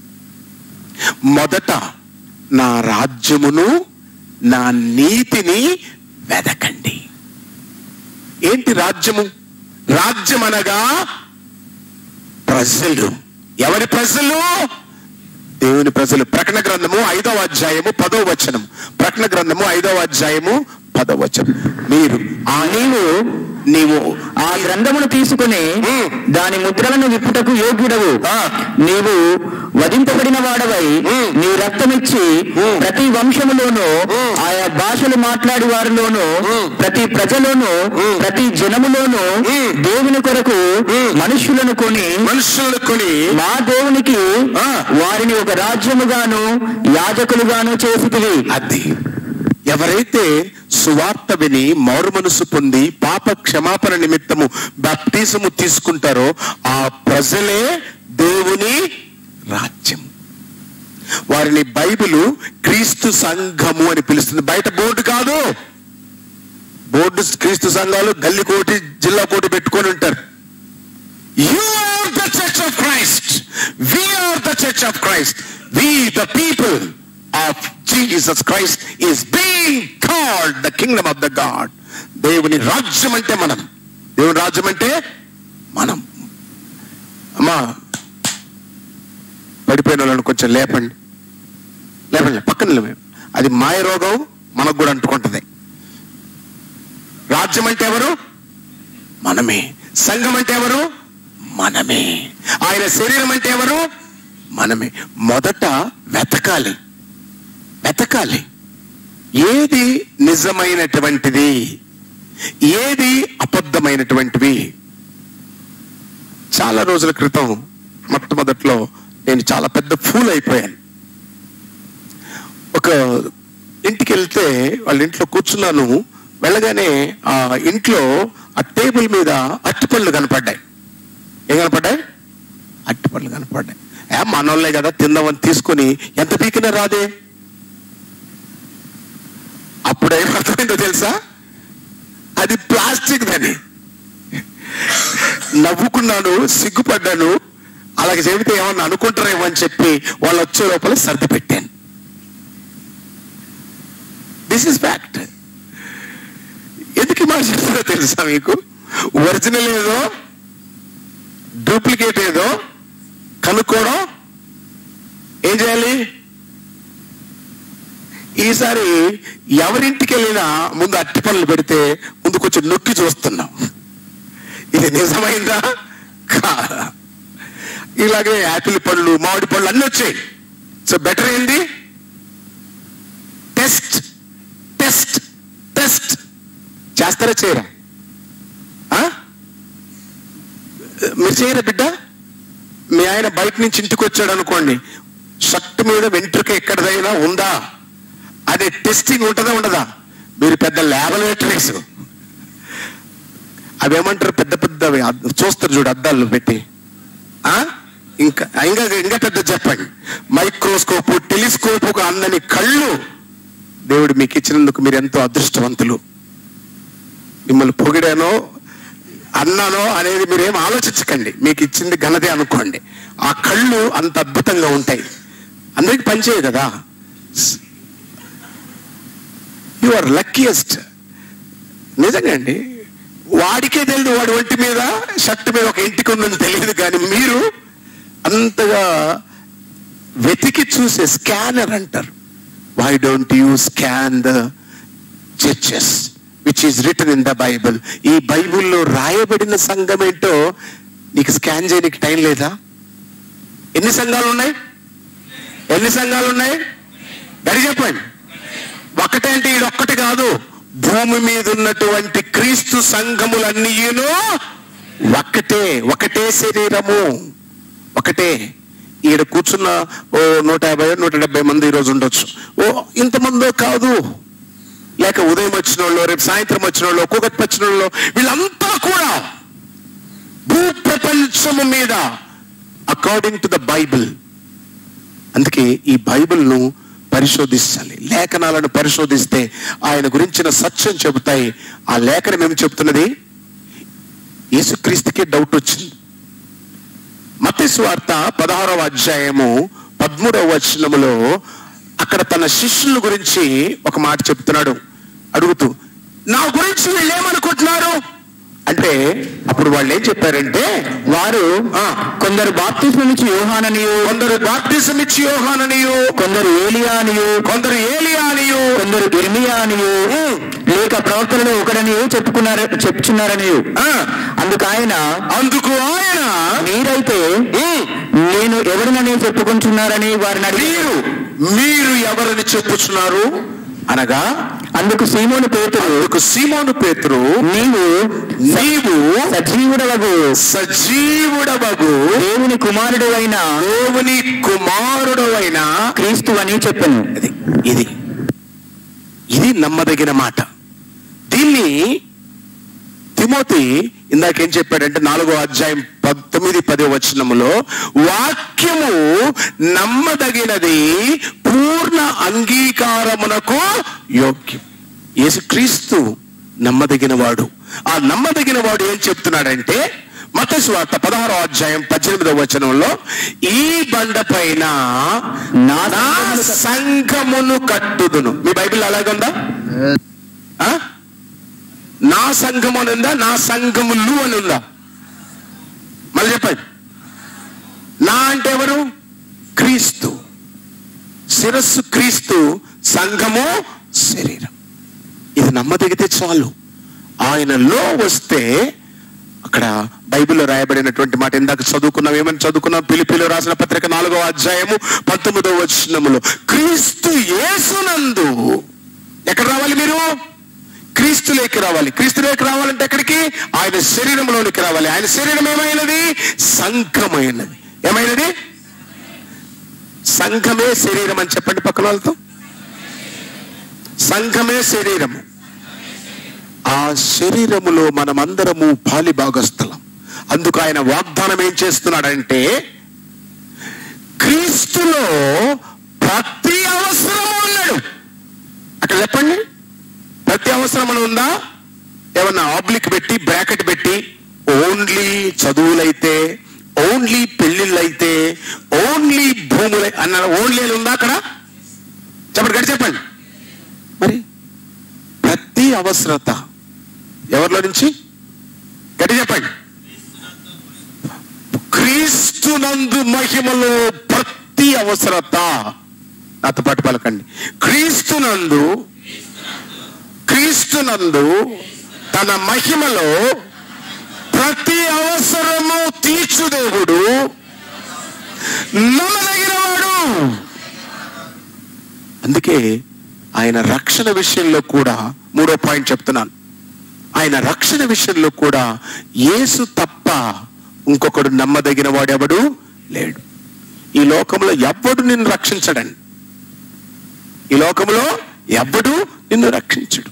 మొదట నా రాజ్యమును, నా నీతిని వెదకండి. ఏంటి రాజ్యము? రాజ్యం అనగా ప్రజలు. ఎవరి ప్రజలు? దేవుని ప్రజలు. ప్రకటన గ్రంథము ఐదవ అధ్యాయము పదవ వచనం. ప్రకటన గ్రంథము ఐదవ అధ్యాయము పదవ వచనం. మీరు ఆ నీవు నీవు ఆ గ్రంథమును తీసుకుని దాని ముద్రలను విప్పుటకు యోగ్యుడవు. నీవు వధింపబడిన వాడవై నీ రక్తమిచ్చి ప్రతి వంశములోను, ఆయా భాషలు మాట్లాడి వారిలోను, ప్రతి ప్రజలోను, ప్రతి జనములోను దేవుని కొరకు మనుషులను కొని మనుషులను కొని మా దేవునికి వారిని ఒక రాజ్యముగాను యాజకులుగాను చేసితివి. అది ఎవరైతే సువార్త విని మారు మనసు పొంది పాప క్షమాపణ నిమిత్తము బాప్టిజము తీసుకుంటారో ఆ ప్రజలే దేవుని రాజ్యం. వారిని బైబిలు క్రీస్తు సంఘము అని పిలుస్తుంది. బయట బోర్డు కాదు. బోర్డు క్రీస్తు సంఘాలు గల్లి కోటి, జిల్లా కోటి పెట్టుకొని ఉంటారు. You are the church of Christ. We are the church of Christ. We the people of Jesus Christ is being called the kingdom of the God. దేవుని రాజ్యం అంటే మనం. దేవుని రాజ్యం అంటే మనం. అమ్మా, పడిపోయిన వాళ్ళని కొంచెం లేపండి, లేపండి, పక్కన లేవు. అది మాయ రోగం మనకు కూడా అంటుకుంటుంది. రాజ్యం అంటే ఎవరు? మనమే. సంఘం అంటే ఎవరు? మనమే. ఆయన శరీరం అంటే ఎవరు? మనమే. మొదట వెతకాలి, వెతకాలి. ఏది నిజమైనటువంటిది, ఏది అబద్ధమైనటువంటివి. చాలా రోజుల క్రితం మొట్టమొదట్లో నేను చాలా పెద్ద ఫూల్ అయిపోయాను. ఒక ఇంటికి వెళ్తే వాళ్ళ ఇంట్లో కూర్చున్నాను. వెళ్ళగానే ఆ ఇంట్లో ఆ టేబుల్ మీద అట్టిపళ్ళు కనపడ్డాయి. ఏం కనపడ్డాయి? అట్టిపళ్ళు కనపడ్డాయి. ఏ మనోళ్ళే కదా తిందామని తీసుకొని ఎంత పీకినా రాదే. అప్పుడు ఏమర్థమైందో తెలుసా? అది ప్లాస్టిక్ దని. నవ్వుకున్నాను, సిగ్గుపడ్డాను. అలాగే చెబితే ఏమన్నా అనుకుంటారేమో అని చెప్పి వాళ్ళు వచ్చే లోపల సర్ది పెట్టాను. This is fact. ఎందుకు మాట చెప్తారో తెలుసా మీకు? ఒరిజినల్ ఏదో డూప్లికేట్ ఏదో కనుక్కోవడం ఏం చేయాలి? ఈసారి ఎవరింటికి వెళ్ళినా ముందు అట్టి పనులు పెడితే ముందు కొంచెం నొక్కి చూస్తున్నాం, ఇది నిజమైందా కాదా. ఇలాగే యాపిల్ పళ్ళు, మామిడి పళ్ళు అన్నీ వచ్చాయి. సో బెటర్ ఏంది? టెస్ట్ టెస్ట్ టెస్ట్ చేస్తారా చేయరా? మీరు చేయరా బిడ్డ? మీ ఆయన బయట నుంచి ఇంటికి వచ్చాడు అనుకోండి, షర్ట్ మీద వెంట్రుక ఎక్కడదైనా ఉందా అదే టెస్టింగ్ ఉంటుందా ఉండదా? మీరు పెద్ద ల్యాబొరేటరీస్, అవేమంటారు పెద్ద పెద్దవి చూస్తారు చూడు అద్దాలు పెట్టి. ఇంకా ఇంకా ఇంకా పెద్ద చెప్పండి, మైక్రోస్కోపు టెలిస్కోపు అందని కళ్ళు దేవుడు మీకు ఇచ్చినందుకు మీరు ఎంతో అదృష్టవంతులు. మిమ్మల్ని పొగిడానో అన్నానో అనేది మీరేం ఆలోచించకండి, మీకు ఇచ్చింది ఘనతే అనుకోండి. ఆ కళ్ళు అంత అద్భుతంగా ఉంటాయి, అందరికి పనిచేయవు కదా. You are luckiest. నిజంగా అండి, వాడికే తెలియదు వాడి ఒంటి మీద షర్ట్ మీద ఒక ఇంటికి ఉందని తెలియదు, కానీ మీరు అంతగా వెతికి చూసే స్కానర్ అంటారు. Why don't you scan the churches which is written in the Bible? ఈ బైబుల్లో రాయబడిన సంఘం ఏంటో నీకు స్కాన్ చేయడానికి టైం లేదా? ఎన్ని సంఘాలు ఉన్నాయి? ఎన్ని సంఘాలు ఉన్నాయి? గడి చెప్పండి. ఒకటే అంటే ఇది ఒక్కటి కాదు, భూమి మీద ఉన్నటువంటి క్రీస్తు సంఘములన్నీను ఒక్కటే, ఒకటే శరీరము, ఒకటే. ఈడ కూర్చున్న ఓ నూట యాభై నూట డెబ్బై మంది ఈరోజు ఉండొచ్చు, ఓ ఇంతమందో కాదు. లేక ఉదయం వచ్చిన వాళ్ళు, రేపు సాయంత్రం వచ్చిన వాళ్ళు, ఒక్కొక్కటి వచ్చిన వాళ్ళు, వీళ్ళంతా కూడా భూ ప్రపంచము మీద అకార్డింగ్ టు ద బైబిల్. అందుకే ఈ బైబిల్ను పరిశోధించాలి, లేఖనాలను పరిశోధిస్తే ఆయన గురించిన సత్యం చెబుతాయి. ఆ లేఖనం ఏమి చెప్తున్నది? యేసుక్రీస్తుకే డౌట్ వచ్చింది. మత్తయి సువార్త పదహారవ అధ్యాయము పదమూడవ వచనములో అక్కడ తన శిష్యుల గురించి ఒక మాట చెప్తున్నాడు, అడుగుతూ, నా గురించి వీళ్ళు ఏమనుకుంటున్నారు అంటే, అప్పుడు వాళ్ళు ఏం చెప్పారంటే, వారు కొందరు బాప్తిస్మం ఇచ్చి యోహాననియు, కొందరు బాప్తిస్మం ఇచ్చి యోహాననియు, కొందరు ఏలియా అనియు, కొందరు ఏలియా అనియు, కొందరు ఇర్మియా అనియు, లేక ప్రవక్తలలో ఒకడని చెప్పుకున్నారు చెప్పుచున్నారని. అందుకు ఆయన అందుకు ఆయన మీరైతే నేను ఎవరినని చెప్పుకుంటున్నారని వారిని అడిగారు. మీరు ఎవరిని చెప్పుచున్నారు అనగా, అందుకు సీమోను పేతురు అందుకు సీమోను పేతురు నీవు నీవు సజీవుడవగు సజీవుడవగు దేవుని కుమారుడు అయిన దేవుని కుమారుడు అయిన క్రీస్తు అని చెప్పాను. ఇది ఇది నమ్మదగిన మాట. దీన్ని తిమోతి ఇందాకేం చెప్పాడంటే, నాలుగో అధ్యాయం పంతొమ్మిది పదో వచనములో, వాక్యము నమ్మదగినది, పూర్ణ అంగీకారమునకు యోగ్యం. యేసుక్రీస్తు నమ్మదగిన వాడు. ఆ నమ్మదగిన వాడు ఏం చెప్తున్నాడంటే, మత్తయి సువార్త పదహారో అధ్యాయం పద్దెనిమిదవ వచనంలో, ఈ బండ పైన నా సంఘమును కట్టుదును. మీ బైబిల్ అలాగుందా? నా సంఘము అని ఉందా? నా సంఘములు అని ఉందా? మళ్ళీ చెప్పండి. నా అంటే ఎవరు? క్రీస్తు. శిరస్సు క్రీస్తు, సంఘము శరీరం. ఇది నమ్మదగితే చాలు. ఆయనలో వస్తే, అక్కడ బైబిల్లో రాయబడినటువంటి మాట ఇందాక చదువుకున్నాం. ఏమని చదువుకున్నాం? ఫిలిప్పీలో రాసిన పత్రిక నాలుగవ అధ్యాయము పంతొమ్మిదవ వచనములో, క్రీస్తు యేసునందు. ఎక్కడ రావాలి మీరు? క్రీస్తులోకి రావాలి. క్రీస్తులోకి రావాలంటే ఎక్కడికి? ఆయన శరీరంలోనికి రావాలి. ఆయన శరీరం ఏమైనది? సంఘమైనది. ఏమైనది? సంఘమే శరీరం అని చెప్పండి పక్కన వాళ్ళతో. సంఘమే శరీరము. ఆ శరీరములో మనమందరము పాలి భాగస్థలం. అందుకు ఆయన వాగ్దానం ఏం చేస్తున్నాడంటే, క్రీస్తులో ప్రతి అవసరము ఉన్నాడు. అక్కడ చెప్పండి, ప్రతి అవసరం అని ఉందా? ఏమన్నా ఆబ్లిక్ పెట్టి బ్రాకెట్ పెట్టి, ఓన్లీ చదువులైతే, ఓన్లీ పెళ్లిళ్ళైతే, ఓన్లీ భూములు అన్న ఓన్లీ ఉందా అక్కడ? చెప్పండి, గడి చెప్పండి. మరి ప్రతి అవసరత ఎవరిలో నుంచి? గడి చెప్పండి. క్రీస్తునందు మహిమలో ప్రతి అవసరత. నాతో పాటు పలకండి. క్రీస్తునందు క్రీస్తునందు తన మహిమలో ప్రతి అవసరము తీర్చు దేవుడు నమ్మదగినవాడు. అందుకే ఆయన రక్షణ విషయంలో కూడా, మూడో పాయింట్ చెప్తున్నాను, ఆయన రక్షణ విషయంలో కూడా యేసు తప్ప ఇంకొకడు నమ్మదగిన వాడెవడు లేడు. ఈ లోకంలో ఎవ్వడు నిన్ను రక్షించడండి. ఈ లోకంలో ఎవడు నిన్ను రక్షించడు.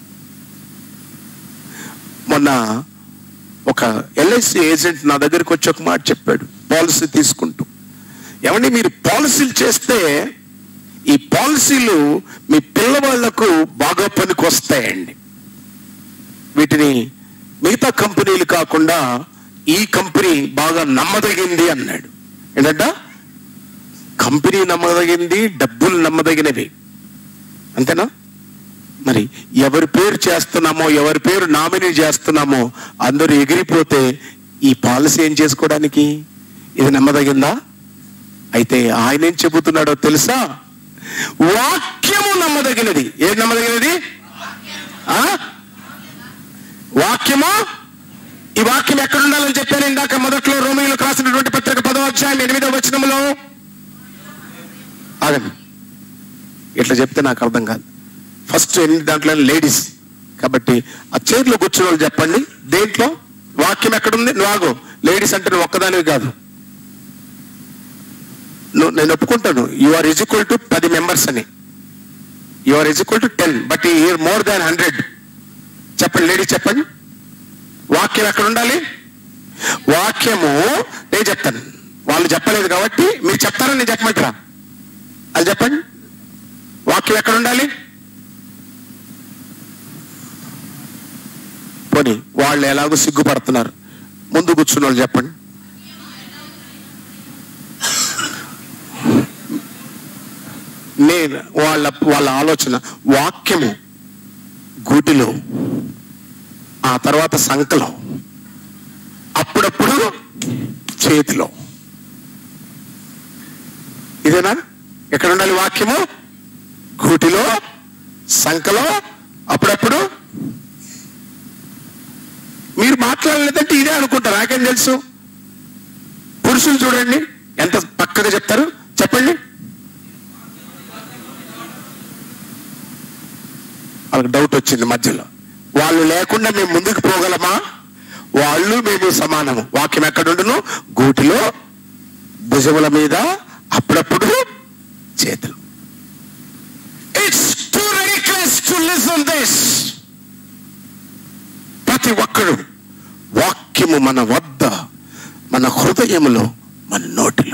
మొన్న ఒక ఎల్ఐసి ఏజెంట్ నా దగ్గరికి వచ్చి ఒక మాట చెప్పాడు, పాలసీ తీసుకుంటూ. ఏమంటే మీరు పాలసీలు చేస్తే ఈ పాలసీలు మీ పిల్లవాళ్లకు బాగా పనికి వస్తాయండి. వీటిని మిగతా కంపెనీలు కాకుండా ఈ కంపెనీ బాగా నమ్మదగింది అన్నాడు. ఏంటంట? కంపెనీ నమ్మదగింది, డబ్బులు నమ్మదగినవి, అంతేనా? మరి ఎవరి పేరు చేస్తున్నామో, ఎవరి పేరు నామినీ చేస్తున్నామో అందరూ ఎగిరిపోతే ఈ పాలసీ ఏం చేసుకోవడానికి? ఇది నమ్మదగిందా? అయితే ఆయన ఏం చెబుతున్నాడో తెలుసా? వాక్యము నమ్మదగినది. ఏది నమ్మదగినది? వాక్యము. ఈ వాక్యం ఎక్కడ ఉండాలని చెప్పాను ఇందాక మొదట్లో, రోమీయులకు రాసినటువంటి పత్రిక పదో అధ్యాయం ఎనిమిదవ వచనంలో. ఆగండి, ఇట్లా చెప్తే నాకు అర్థం కాదు. ఫస్ట్ ఎనిమిది దాంట్లో లేడీస్ కాబట్టి ఆ చైర్లో కూర్చున్న వాళ్ళు చెప్పండి, దేంట్లో వాక్యం ఎక్కడుంది? నువ్వు ఆగు. లేడీస్ అంటే నువ్వు ఒక్కదానివి కాదు. నువ్వు నేను ఒప్పుకుంటాను, you are is equal to పది మెంబర్స్ అని. You are is equal to ten, but you are more than hundred. చెప్పండి లేడీస్, చెప్పండి వాక్యం ఎక్కడ ఉండాలి? వాక్యము నేను చెప్తాను, వాళ్ళు చెప్పలేదు కాబట్టి మీరు చెప్తారని నేను చెప్పమంటారా? అది చెప్పండి, వాక్యం ఎక్కడ ఉండాలి? పోనీ వాళ్ళు ఎలాగో సిగ్గుపడుతున్నారు, ముందు కూర్చున్న వాళ్ళు చెప్పండి. నేను వాళ్ళ వాళ్ళ ఆలోచన, వాక్యము గూటిలో, ఆ తర్వాత సంకలో, అప్పుడప్పుడు చేతిలో. ఇదేనా? ఎక్కడ ఉండాలి వాక్యము? గూటిలో, సంకలో, అప్పుడప్పుడు. మీరు మాట్లాడలేదంటే ఇదే అనుకుంటారు, నాకేం తెలుసు. పురుషులు చూడండి ఎంత పక్కగా చెప్తారు, చెప్పండి. వాళ్ళకి డౌట్ వచ్చింది మధ్యలో, వాళ్ళు లేకుండా మేము ముందుకు పోగలమా? వాళ్ళు మేము సమానము. వాక్యం ఎక్కడుండును? గూటిలో, భుజముల మీద, అప్పుడప్పుడు చేతులు. It's too ridiculous to listen this. ప్రతి ఒక్కడు వాక్యము మన వద్ద, మన హృదయములో, మన నోటిలో.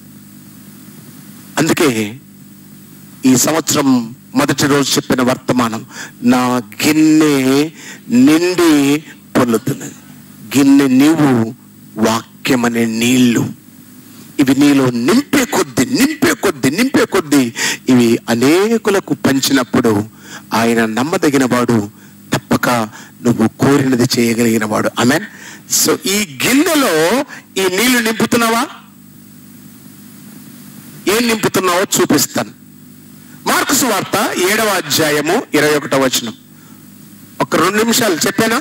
అందుకే ఈ సంవత్సరం మొదటి రోజు చెప్పిన వర్తమానం, నా గిన్నె నిండి పొర్లుతున్నది. గిన్నె నీవు, వాక్యమనే నీళ్లు. ఇవి నీలో నింపే కొద్ది నింపే కొద్ది నింపే కొద్ది ఇవి అనేకులకు పంచినప్పుడు ఆయన నమ్మదగిన వాడు, తప్పక నువ్వు కోరినది చేయగలిగిన వాడు. ఆమేన్. సో ఈ గిన్నెలో ఈ నీళ్లు నింపుతున్నావా? ఏం నింపుతున్నావో చూపిస్తాను. మార్కు సువార్త ఏడవ అధ్యాయము ఇరవై ఒకటో వచనం. ఒక రెండు నిమిషాలు చెప్పానా?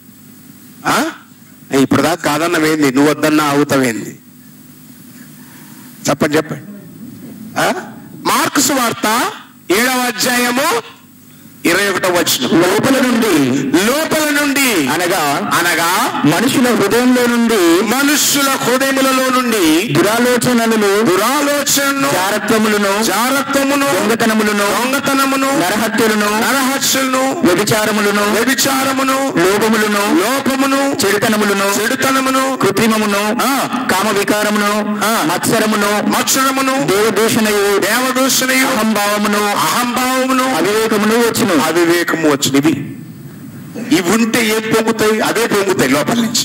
ఇప్పుడు దాకా కాదన్నవేంది, నువ్వు వద్దన్నా అవుతావేంది? చెప్పండి చెప్పండి. మార్కు సువార్త ఏడవ అధ్యాయము ఇరవై ఒకటో వచనం. లోపల నుండి లోపల నుండి అనగా అనగా మనుషుల హృదయంలో నుండి మనుషుల హృదయములలో నుండి దురాలోచనలను దురాలోచనను జారత్వములను జారత్వమును దొంగతనములను దొంగతనమును నరహత్యలను నరహత్యలను వ్యభిచారములను వ్యభిచారమును లోపములను లోపమును చెడుతనములను చెడుతనమును కృత్రిమమును కామ వికారమును మత్సరమును మత్సరమును దేవదూషణయు దేవదూషణయు అహంభావమును అహంభావమును అవివేకమును వచ్చును. అవివేకము వచ్చినవి. ఇవి ఉంటే ఏం పొంగుతాయి? అదే పొంగుతాయి లోపల నుంచి.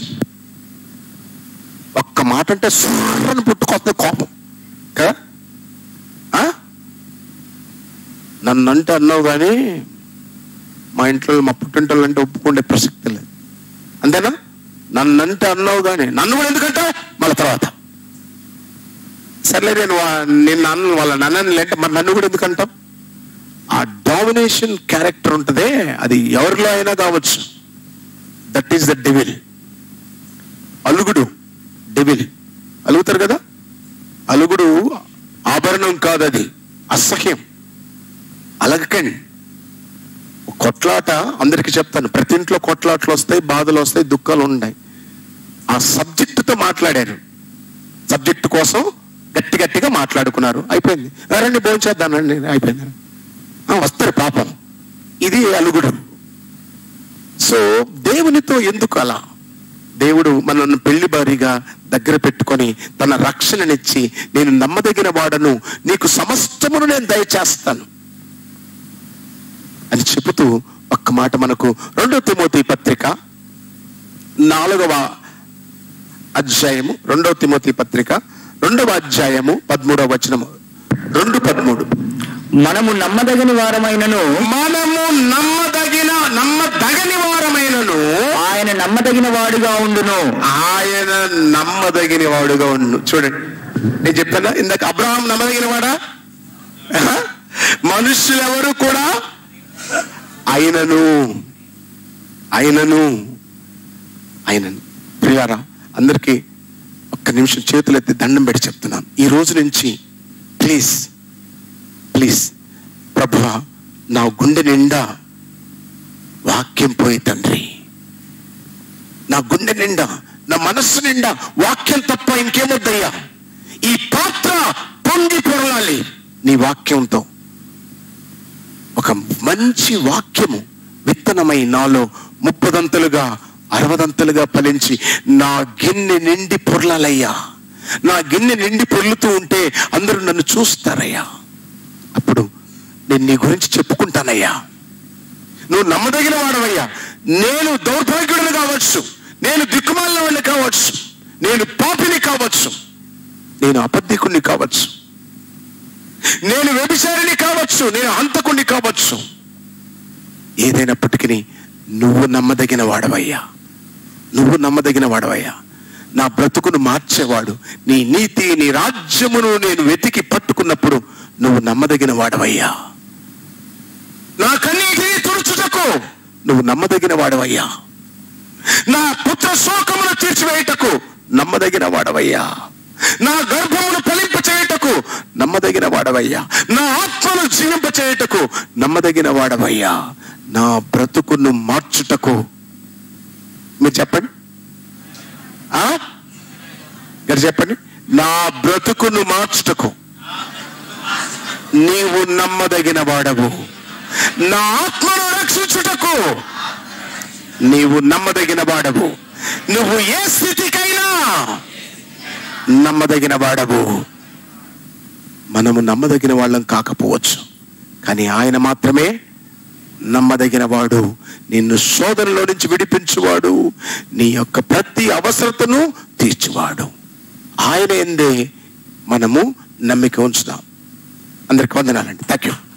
ఒక్క మాట అంటే సుర్రని పుట్టుకొస్తుంది కోపం కదా. నన్నంటే అన్నావు కానీ మా ఇంట్లో మా పుట్టింటోళ్ళు అంటే ఒప్పుకుండే ప్రసక్తి లేదు, అంతేనా? నన్నంటే అన్నావు కానీ నన్ను కూడా ఎందుకంటే మళ్ళీ తర్వాత సర్లే నేను నిన్న అన్న వాళ్ళ నన్నని లేంటే మరి నన్ను కూడా ఎందుకంటాం? ఆ డామినేషన్ క్యారెక్టర్ ఉంటుందే, అది ఎవరిలో అయినా కావచ్చు. That is the devil. అలుగుడు డెవిల్. అలుగుతారు కదా, అలుగుడు ఆభరణం కాదు, అది అసహ్యం. అలగకండి. కొట్లాట అందరికీ చెప్తాను, ప్రతి ఇంట్లో కొట్లాటలు వస్తాయి, బాధలు వస్తాయి, దుఃఖాలు ఉంటాయి. ఆ సబ్జెక్టుతో మాట్లాడారు, సబ్జెక్టు కోసం గట్టి గట్టిగా మాట్లాడుకున్నారు, అయిపోయింది. రండి భోంచేద్దానండి, అయిపోయింది. వస్తారు పాపం, ఇది అలుగుడు. సో దేవునితో ఎందుకు అలా? దేవుడు మనల్ని పెళ్లి భారీగా దగ్గర పెట్టుకొని తన రక్షణనిచ్చి, నేను నమ్మదగిన వాడను, నీకు సమస్తమును నేను దయచేస్తాను అని చెబుతూ ఒక్క మాట మనకు రెండో తిమోతి పత్రిక నాలుగవ అధ్యాయము రెండవ తిమోతి పత్రిక రెండవ అధ్యాయము పదమూడవ వచనము రెండు పదమూడు. మనము నమ్మదగిన వారమైనను మనము నమ్మదగిన నమ్మదగని వారమైనను ఆయన నమ్మదగిన వాడుగా ఉండును. ఆయన నమ్మదగిన వాడుగా ఉండు. చూడండి, నేను చెప్పానా ఇందాక, అబ్రహాం నమ్మదగిన వాడా? మనుషులు ఎవరు కూడా ఆయనను ఆయనను ఆయనను ప్రియారా, అందరికీ ఒక్క నిమిషం చేతులెత్తి దండం పెట్టి చెప్తున్నాను, ఈ రోజు నుంచి ప్లీజ్ ప్లీజ్ ప్రభువా, నా గుండె నిండా వాక్యం పోయి తండ్రి, నా గుండె నిండా, నా మనస్సు నిండా వాక్యం తప్ప ఇంకేమొద్దయ్యా. ఈ పాత్ర పొంగి పొరలాలి నీ వాక్యంతో. ఒక మంచి వాక్యము విత్తనమై నాలో ముప్పదంతలుగా అరవదంతలుగా ఫలించి నా గిన్నె నిండి పొరలాలయ్యా. నా గిన్నె నిండి పొర్లుతూ ఉంటే అందరూ నన్ను చూస్తారయ్యా. అప్పుడు నేను నీ గురించి చెప్పుకుంటానయ్యా, నువ్వు నమ్మదగిన వాడవయ్యా. నేను దౌర్భాగ్యుడిని కావచ్చు, నేను దిక్కుమాలిన వాడిని కావచ్చు, నేను పాపిని కావచ్చు, నేను అబద్ధికుణ్ణి కావచ్చు, నేను వ్యభిచారిని కావచ్చు, నేను హంతకుణ్ణి కావచ్చు, ఏదైనప్పటికీ నువ్వు నమ్మదగిన వాడవయ్యా. నువ్వు నమ్మదగిన వాడవయ్యా. నా బ్రతుకును మార్చేవాడు, నీ నీతి నీ రాజ్యమును నేను వెతికి పట్టుకున్నప్పుడు నువ్వు నమ్మదగిన వాడవయ్యా. నా కన్నీటిని తుడుచుటకు నువ్వు నమ్మదగిన వాడవయ్యా. నా పుత్ర శోకమును తీర్చివేయుటకు నమ్మదగిన వాడవయ్యా. నా గర్భమును ఫలింప చేయుటకు నమ్మదగిన వాడవయ్యా. నా ఆత్మను జీవింప చేయుటకు నమ్మదగిన వాడవయ్యా. నా బ్రతుకును మార్చుటకు, మీరు చెప్పండి, గారు చెప్పండి, నా బ్రతుకును మార్చుటకు నీవు నమ్మదగిన వాడవు. నా ఆత్మను రక్షించుటకు నీవు నమ్మదగిన వాడవు. నువ్వు ఏ స్థితికైనా నమ్మదగిన వాడవు. మనము నమ్మదగిన వాళ్ళం కాకపోవచ్చు, కానీ ఆయన మాత్రమే నమ్మదగిన వాడు. నిన్ను శోధనలో నుంచి విడిపించువాడు, నీ యొక్క ప్రతి అవసరతను తీర్చువాడు. ఆయన ఎందే మనము నమ్మిక ఉంచుదాం. అందరికి వందనాలండి. Thank you.